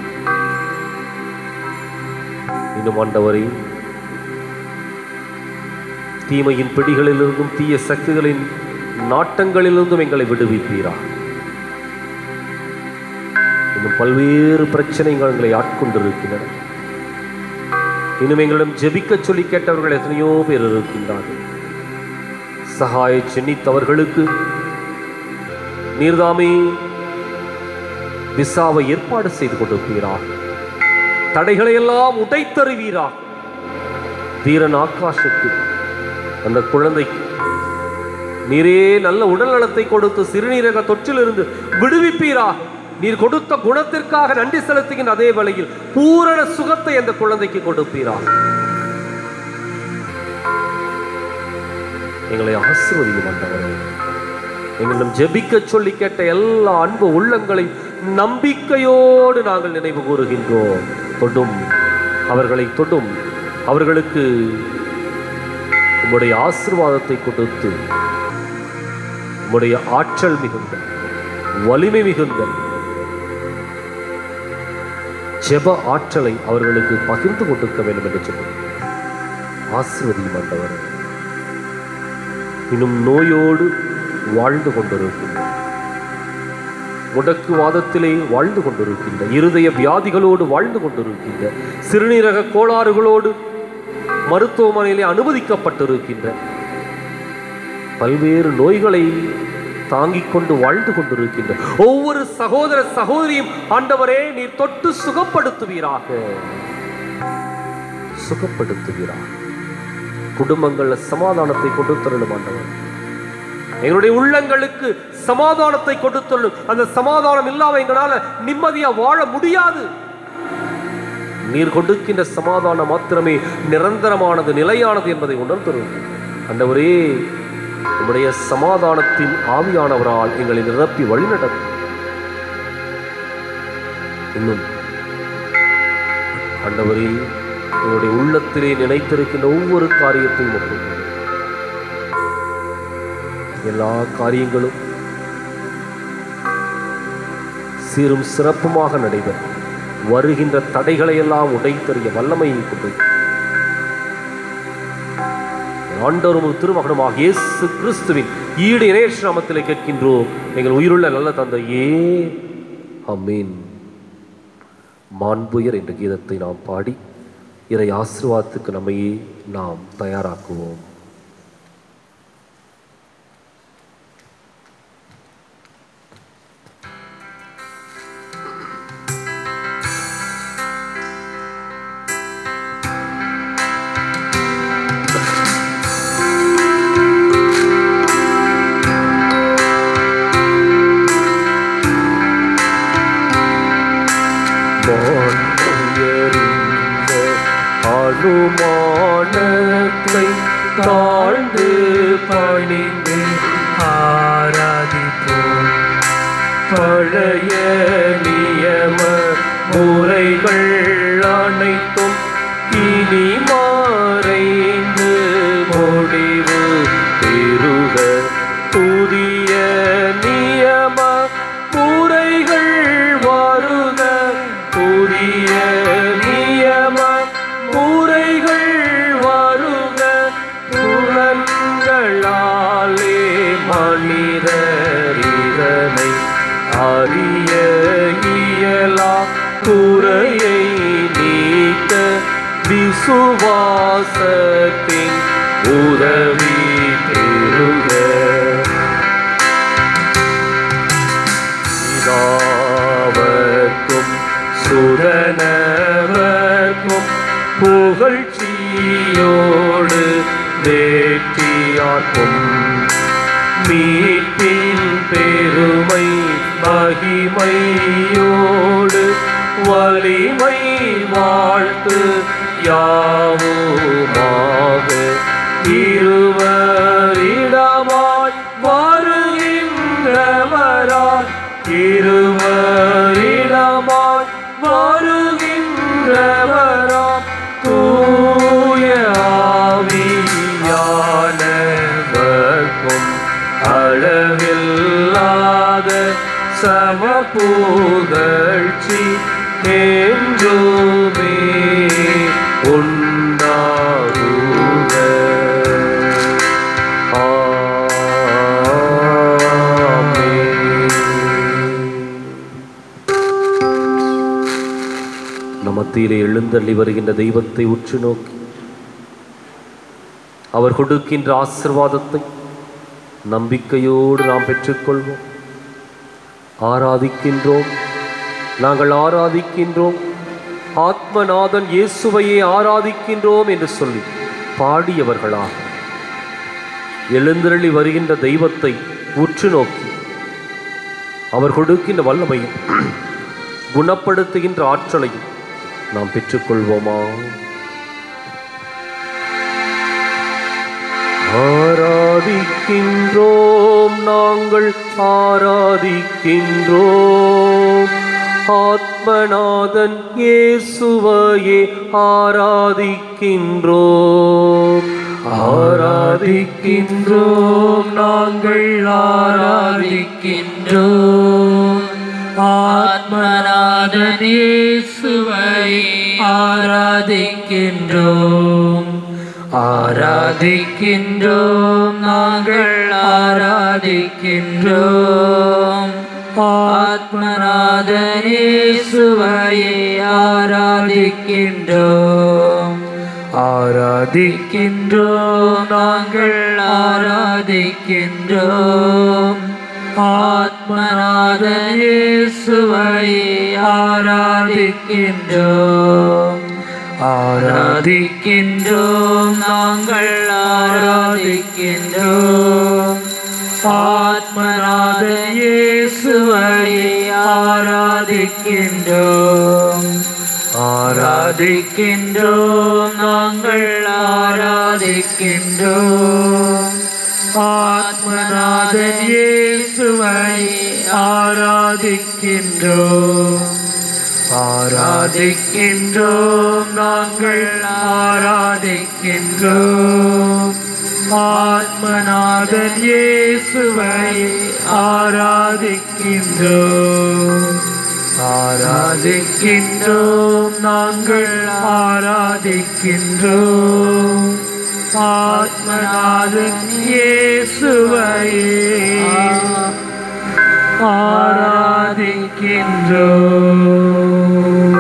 இன்னும் ஆண்டவரே, தீமையின் பிடிகளிலிருந்தும் தீய சக்திகளின் நாட்டங்களிலிருந்தும் எங்களை விடுவிப்பீரார். இன்னும் பல்வேறு பிரச்சனைகள் எங்களை ஆட்கொண்டிருக்கின்றன. இன்னும் எங்களிடம் ஜெபிக்க சொல்லி கேட்டவர்கள் எத்தனையோ பேர் இருக்கின்றார்கள். சகாய சென்னித்தவர்களுக்கு நீர்தாமே விசாவை ஏற்பாடு செய்து கொடுப்பீரார். தடைகளை எல்லாம் உடைத்தருவீரார். தீரன் ஆகாஷுக்கு, அந்த குழந்தைக்கு நீரே நல்ல உடல் நலத்தை கொடுத்து சிறுநீரக தொற்றிலிருந்து விடுவிப்பீராக. நீர் கொடுத்த குணத்திற்காக நன்றி செலுத்துகின்ற அதே வேளையில் பூரண சுகத்தை அந்த குழந்தைக்கு கொடுப்பீராக. எங்களை ஆசீர்வதியும் ஆண்டவரே. எங்களிடம் ஜெபிக்க சொல்லி கேட்ட எல்லா அன்பு உள்ளங்களை நம்பிக்கையோடு நாங்கள் நினைவு கூறுகின்றோம். தொடும், அவர்களை தொடும், அவர்களுக்கு உம்முடைய ஆசீர்வாதத்தை கொடுத்து உம்முடைய ஆற்றல் மிகுந்த, வலிமை மிகுந்த ஜெப ஆற்றலை அவர்களுக்கு பகிர்ந்து கொடுக்க வேண்டும் என்று சொல்லி ஆசீர்வதியும் ஆண்டவரே. இன்னும் நோயோடு வாழ்ந்து கொண்டிருக்கின்ற, முடக்குவாதத்திலே வாழ்ந்து கொண்டிருக்கின்ற, இருதய வியாதிகளோடு வாழ்ந்து கொண்டிருக்கின்ற, சிறுநீரக கோளாறுகளோடு மருத்துவமனையிலே அனுமதிக்கப்பட்டிருக்கின்ற, பல்வேறு நோய்களை தாங்கிக் கொண்டு வாழ்ந்து கொண்டிருக்கின்ற ஒவ்வொரு சகோதர சகோதரியும் ஆண்டவரே நீர் தொட்டு சுகப்படுத்துவீராக. சுகப்படுத்துவீராக. குடும்பங்கள்ல சமாதானத்தை கொடுத்தருளும் ஆண்டவர். எங்களுடைய உள்ளங்களுக்கு சமாதானத்தை கொடுத்தருளும். அந்த சமாதானம் இல்லாம எங்களால நிம்மதியா வாழ முடியாது. நீர் கொடுக்கின்ற சமாதானம் மாத்திரமே நிரந்தரமானது, நிலையானது என்பதை உணர்ந்தருளும் ஆண்டவரே. உம்முடைய சமாதானத்தின் ஆவியானவரால் எங்களை நிரப்பி வழிநடத்தும். இன்னும் ஆண்டவரே, எங்களுடைய உள்ளத்திலே நினைத்திருக்கின்ற ஒவ்வொரு காரியத்தையும் ஒப்புக்கொள்ளும். எல்லா காரியங்களும் சீரும் சிறப்புமாக நடைபெற வருகின்ற தடைகளை எல்லாம் உடைத்தறிய வல்லமையை கொண்டு ஆண்டவரும் திருமகனுமாக இயேசு கிறிஸ்துவின் ஈடு இணையற்ற நாமத்திலே கேட்கின்றோம் எங்கள் உயிருள்ள நல்ல தந்தையே, ஆமென். மாண்புயர் என்ற கீதத்தை நாம் பாடி இறை ஆசீர்வாதத்துக்கு நம்மையே நாம் தயாராக்குவோம். அனுமானத்தை தாழ்ந்து பணிந்து ஆராதிப்போம். பழைய நியம முறைகள் அனைத்தும் இனி மறைந்து முடிவு பெறுக. புதிய நியம முறைகள் வருக. புதிய நியம முறைகள் வருக. புலன்களாலே மனிதர் இதனை அறிய இயலா. குறையை நீக்க விசுவாசத்தின் உதவி பெறுக. பிதாவர்க்கும் சுதனவர்க்கும் புகழ்ச்சியோடு வேற்றியார்க்கும் மீட்பின் பெருமை மகிமையோடு வலிமை வாழ்த்து யாவுமாக. இருவரிடமாய் வருகின்றவராய் இருவரிடமாய் வருகின்றவராய் தூய ஆவியானவர்க்கும் அளவில்லாத சமபுகழ்ச்சி என்றுமே உண்டாகுக. மத்தியிலே எழுந்தள்ளி வருகின்ற தெய்வத்தை உற்று நோக்கி அவர் கொடுக்கின்ற ஆசீர்வாதத்தை நம்பிக்கையோடு நாம் பெற்றுக்கொள்வோம். ஆராதிக்கின்றோம், நாங்கள் ஆராதிக்கின்றோம், ஆத்மநாதன் இயேசுவையே ஆராதிக்கின்றோம் என்று சொல்லி பாடியவர்களாக எழுந்தருளி வருகின்ற தெய்வத்தை உற்று நோக்கி அவர் கொடுக்கின்ற வல்லமையும் குணப்படுத்துகின்ற ஆற்றலையும் நாம் பெற்றுக்கொள்வோமா? ஆராதிக்கின்றோம், நாங்கள் ஆராதிக்கின்றோம், ஆத்மநாதன் இயேசுவையே ஆராதிக்கின்றோம். ஆராதிக்கின்றோம், நாங்கள் ஆராதிக்கின்றோம், ஆத்மநாதன் இயேசுவை ஆராதிக்கின்றோம். ஆராதிக்கின்றோம், நாங்கள் ஆராதிக்கின்றோம், ஆத்மநாதன் இயேசுவை ஆராதிக்கின்றோம். ஆராதிக்கின்றோம், நாங்கள் ஆராதிக்கின்றோம், ஆத்மநாதன் இயேசுவை ஆராதிக்கின்றோம். ஆராதிக்கின்றோம் நாங்கள் ஆராதிக்கின்றோம். ஆத்மநாதன் இயேசுவை ஆராதிக்கின்றோம். ஆராதிக்கின்றோம் நாங்கள் ஆராதிக்கின்றோம். ஆத்மநாதன் இயேசுவை ஆராதிக்கின்றோம். ஆராதிக்கின்றோம் நாங்கள் ஆராதிக்கின்றோம். ஆத்மநாதன் இயேசுவை ஆராதிக்கின்றோம். ஆராதிக்கின்றோம் நாங்கள் ஆராதிக்கின்றோம். ஆத்மநாதன் இயேசுவை ஆராதிக்கின்றோம்.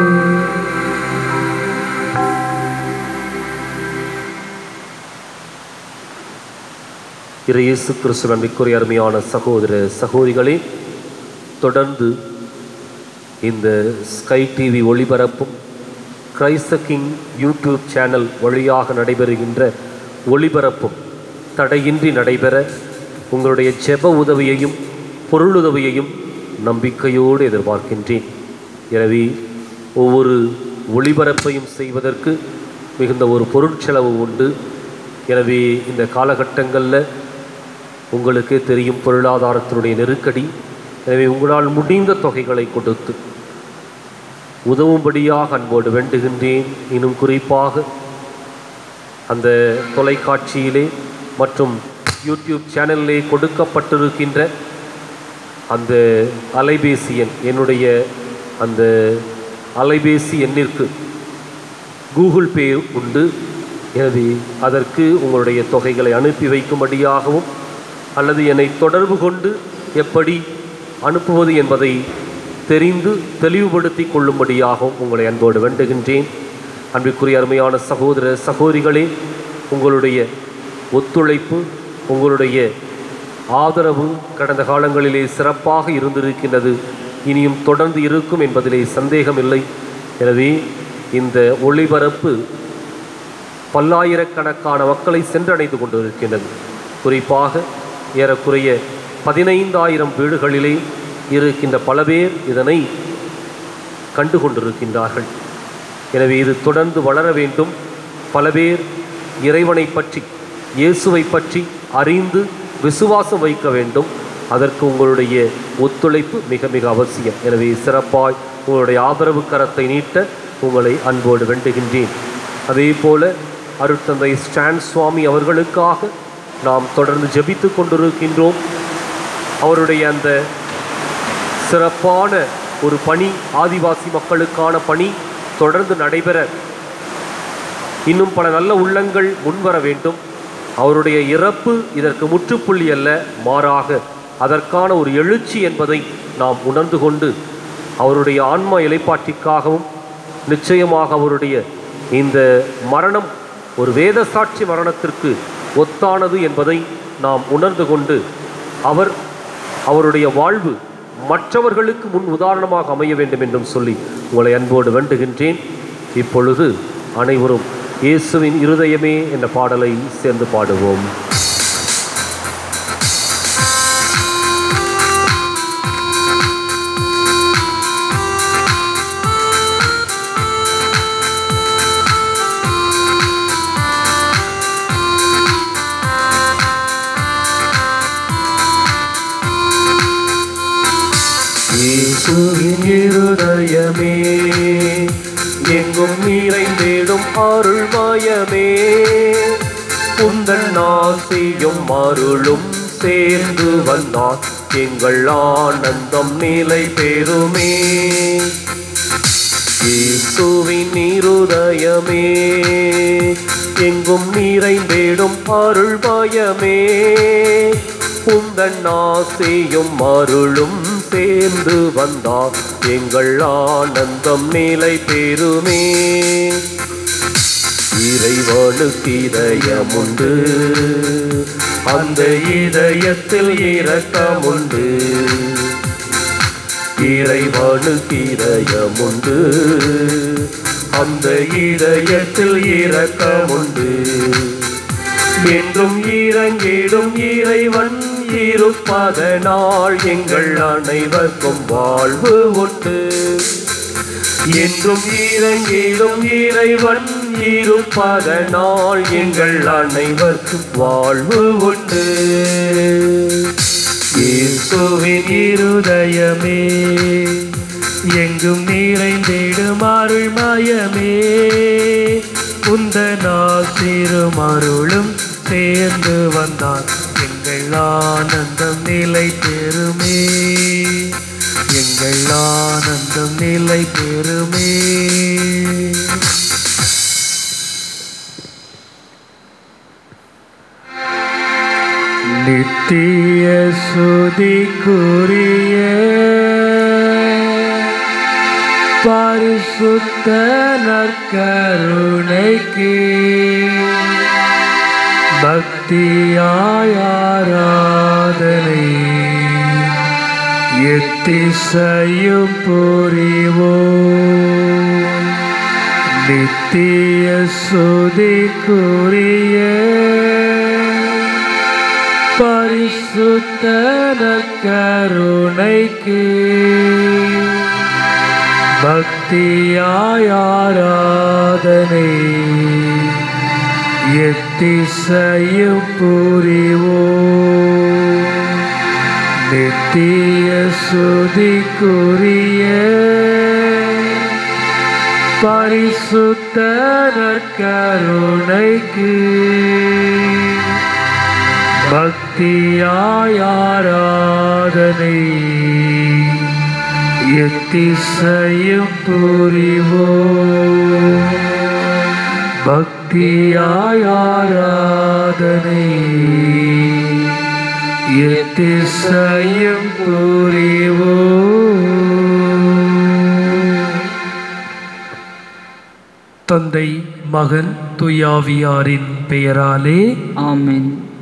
இயேசு கிறிஸ்துவின் அன்பிற்குரிய அருமையான சகோதர சகோதரிகளே, தொடர்ந்து இந்த ஸ்கை டிவி ஒளிபரப்பும் கிரைஸ்ட் கிங் யூடியூப் சேனல் வழியாக நடைபெறுகின்ற ஒளிபரப்பும் தடையின்றி நடைபெற உங்களுடைய ஜெப உதவியையும் பொருளுதவியையும் நம்பிக்கையோடு எதிர்பார்க்கின்றேன். எனவே ஒவ்வொரு ஒளிபரப்பையும் செய்வதற்கு மிகுந்த ஒரு பொருட்செலவு உண்டு. எனவே இந்த காலகட்டங்களில் உங்களுக்கே தெரியும் பொருளாதாரத்தினுடைய நெருக்கடி. எனவே உங்களால் முடிந்த தொகைகளை கொடுத்து உதவும்படியாக அன்போடு வேண்டுகின்றேன். இன்னும் குறிப்பாக அந்த தொலைக்காட்சியிலே மற்றும் யூடியூப் சேனலிலே கொடுக்கப்பட்டிருக்கின்ற அந்த அலைபேசி எண், என்னுடைய அந்த அலைபேசி எண்ணிற்கு கூகுள் பே உண்டு. எனவே அதற்கு உங்களுடைய தொகைகளை அனுப்பி வைக்கும்படியாகவும் அல்லது என்னை தொடர்பு கொண்டு எப்படி அனுப்புவது என்பதை தெரிந்து தெளிவுபடுத்தி கொள்ளும்படியாகவும் உங்களை அன்போடு வேண்டுகின்றேன். அன்பிற்குரிய அருமையான சகோதர சகோதரிகளே, உங்களுடைய ஒத்துழைப்பு, உங்களுடைய ஆதரவு கடந்த காலங்களிலே சிறப்பாக இருந்திருக்கின்றது, இனியும் தொடர்ந்து இருக்கும் என்பதிலே சந்தேகமில்லை. எனவே இந்த ஒளிபரப்பு பல்லாயிரக்கணக்கான மக்களை சென்றடைந்து கொண்டிருக்கின்றது. குறிப்பாக ஏறக்குறைய 15,000 வீடுகளிலே இருக்கின்ற பல பேர் இதனை கண்டு கொண்டிருக்கின்றார்கள். எனவே இது தொடர்ந்து வளர வேண்டும். பல பேர் இறைவனை பற்றி, இயேசுவை பற்றி அறிந்து விசுவாசம் வைக்க வேண்டும். அதற்கு உங்களுடைய ஒத்துழைப்பு மிக மிக அவசியம். எனவே சிறப்பாய் உங்களுடைய ஆதரவு கரத்தை நீட்ட உங்களை அன்போடு வேண்டுகின்றேன். அதே போல அருட்தந்தை ஸ்டான் சுவாமி அவர்களுக்காக நாம் தொடர்ந்து ஜெபித்து கொண்டிருக்கின்றோம். அவருடைய அந்த சிறப்பான ஒரு பணி, ஆதிவாசி மக்களுக்கான பணி தொடர்ந்து நடைபெற இன்னும் பல நல்ல உள்ளங்கள் முன்வர வேண்டும். அவருடைய இறப்பு இதற்கு முற்றுப்புள்ளி அல்ல, மாறாக அதற்கான ஒரு எழுச்சி என்பதை நாம் உணர்ந்து கொண்டு அவருடைய ஆன்ம இலைப்பாற்றிக்காகவும் நிச்சயமாக அவருடைய இந்த மரணம் ஒரு வேத சாட்சி மரணத்திற்கு ஒத்தானது என்பதை நாம் உணர்ந்து கொண்டு அவருடைய வாழ்வு மற்றவர்களுக்கு முன் உதாரணமாக அமைய வேண்டும் என்றும் சொல்லி உங்களை அன்போடு வேண்டுகின்றேன். இப்பொழுது அனைவரும் இயேசுவின் இருதயமே என்ற பாடலை சேர்ந்து பாடுவோம். இயேசுவின் இருதயமே எங்கும் நிறைந்திடும் அருள்மயமே, உந்தன் ஆசியும் அருளும் சேர்ந்து வந்தார் எங்கள் ஆனந்தம் நிலை பெறுமே. இயேசுவின் இருதயமே எங்கும் நிறைந்திடும் அருள்மயமே, உந்தன் ஆசியும் அருளும் சேர்ந்து வந்தார் எங்கள் ஆனந்தம் நிலை பெறுமே. இறைவனுக்கு இதயமுண்டு, அந்த இதயத்தில் இரக்கமுண்டு. இறைவனுக்கு இதயமுண்டு, அந்த இதயத்தில் இரக்கமுண்டு. என்றும் இறங்கிடும் இறைவன் இருப்பதனால் எங்கள் அனைவருக்கும் வாழ்வு உண்டு. என்றும் இறங்கிடும் இறைவன் இருப்பதனால் எங்கள் அனைவருக்கும் வாழ்வு உண்டு. இயேசுவின் இருதயமே எங்கும் நிறைந்திடும் அருள்மயமே, உந்தன் ஆசீரும் அருளும் சேர்ந்து வந்தால் எங்கள் ஆனந்தம் நிலை பெறுமே, எங்கள் ஆனந்தம் நிலை பெறுமே. நித்திய சுதிக்குரிய பரிசுத்த நற்கருணைக்கு பக்தியாய் ஆராதனை எத்திசையும் புரிவோம். நித்திய சுதிக்குரிய பரிசுத்த நற்கருணைக்கு பக்தியாய் ஆராதனை எத்திசையும் புரிவோம். நித்திய சுதிக்குரிய பரிசுத்த நற்கருணைக்கு பக்தியாய் ஆராதனை எத்திசையும் புரிவோம். பக்தியாய் ஆராதனை எத்திசையும் புரிவோம். தந்தை, மகன், தூயாவியாரின் பெயராலே ஆமென்.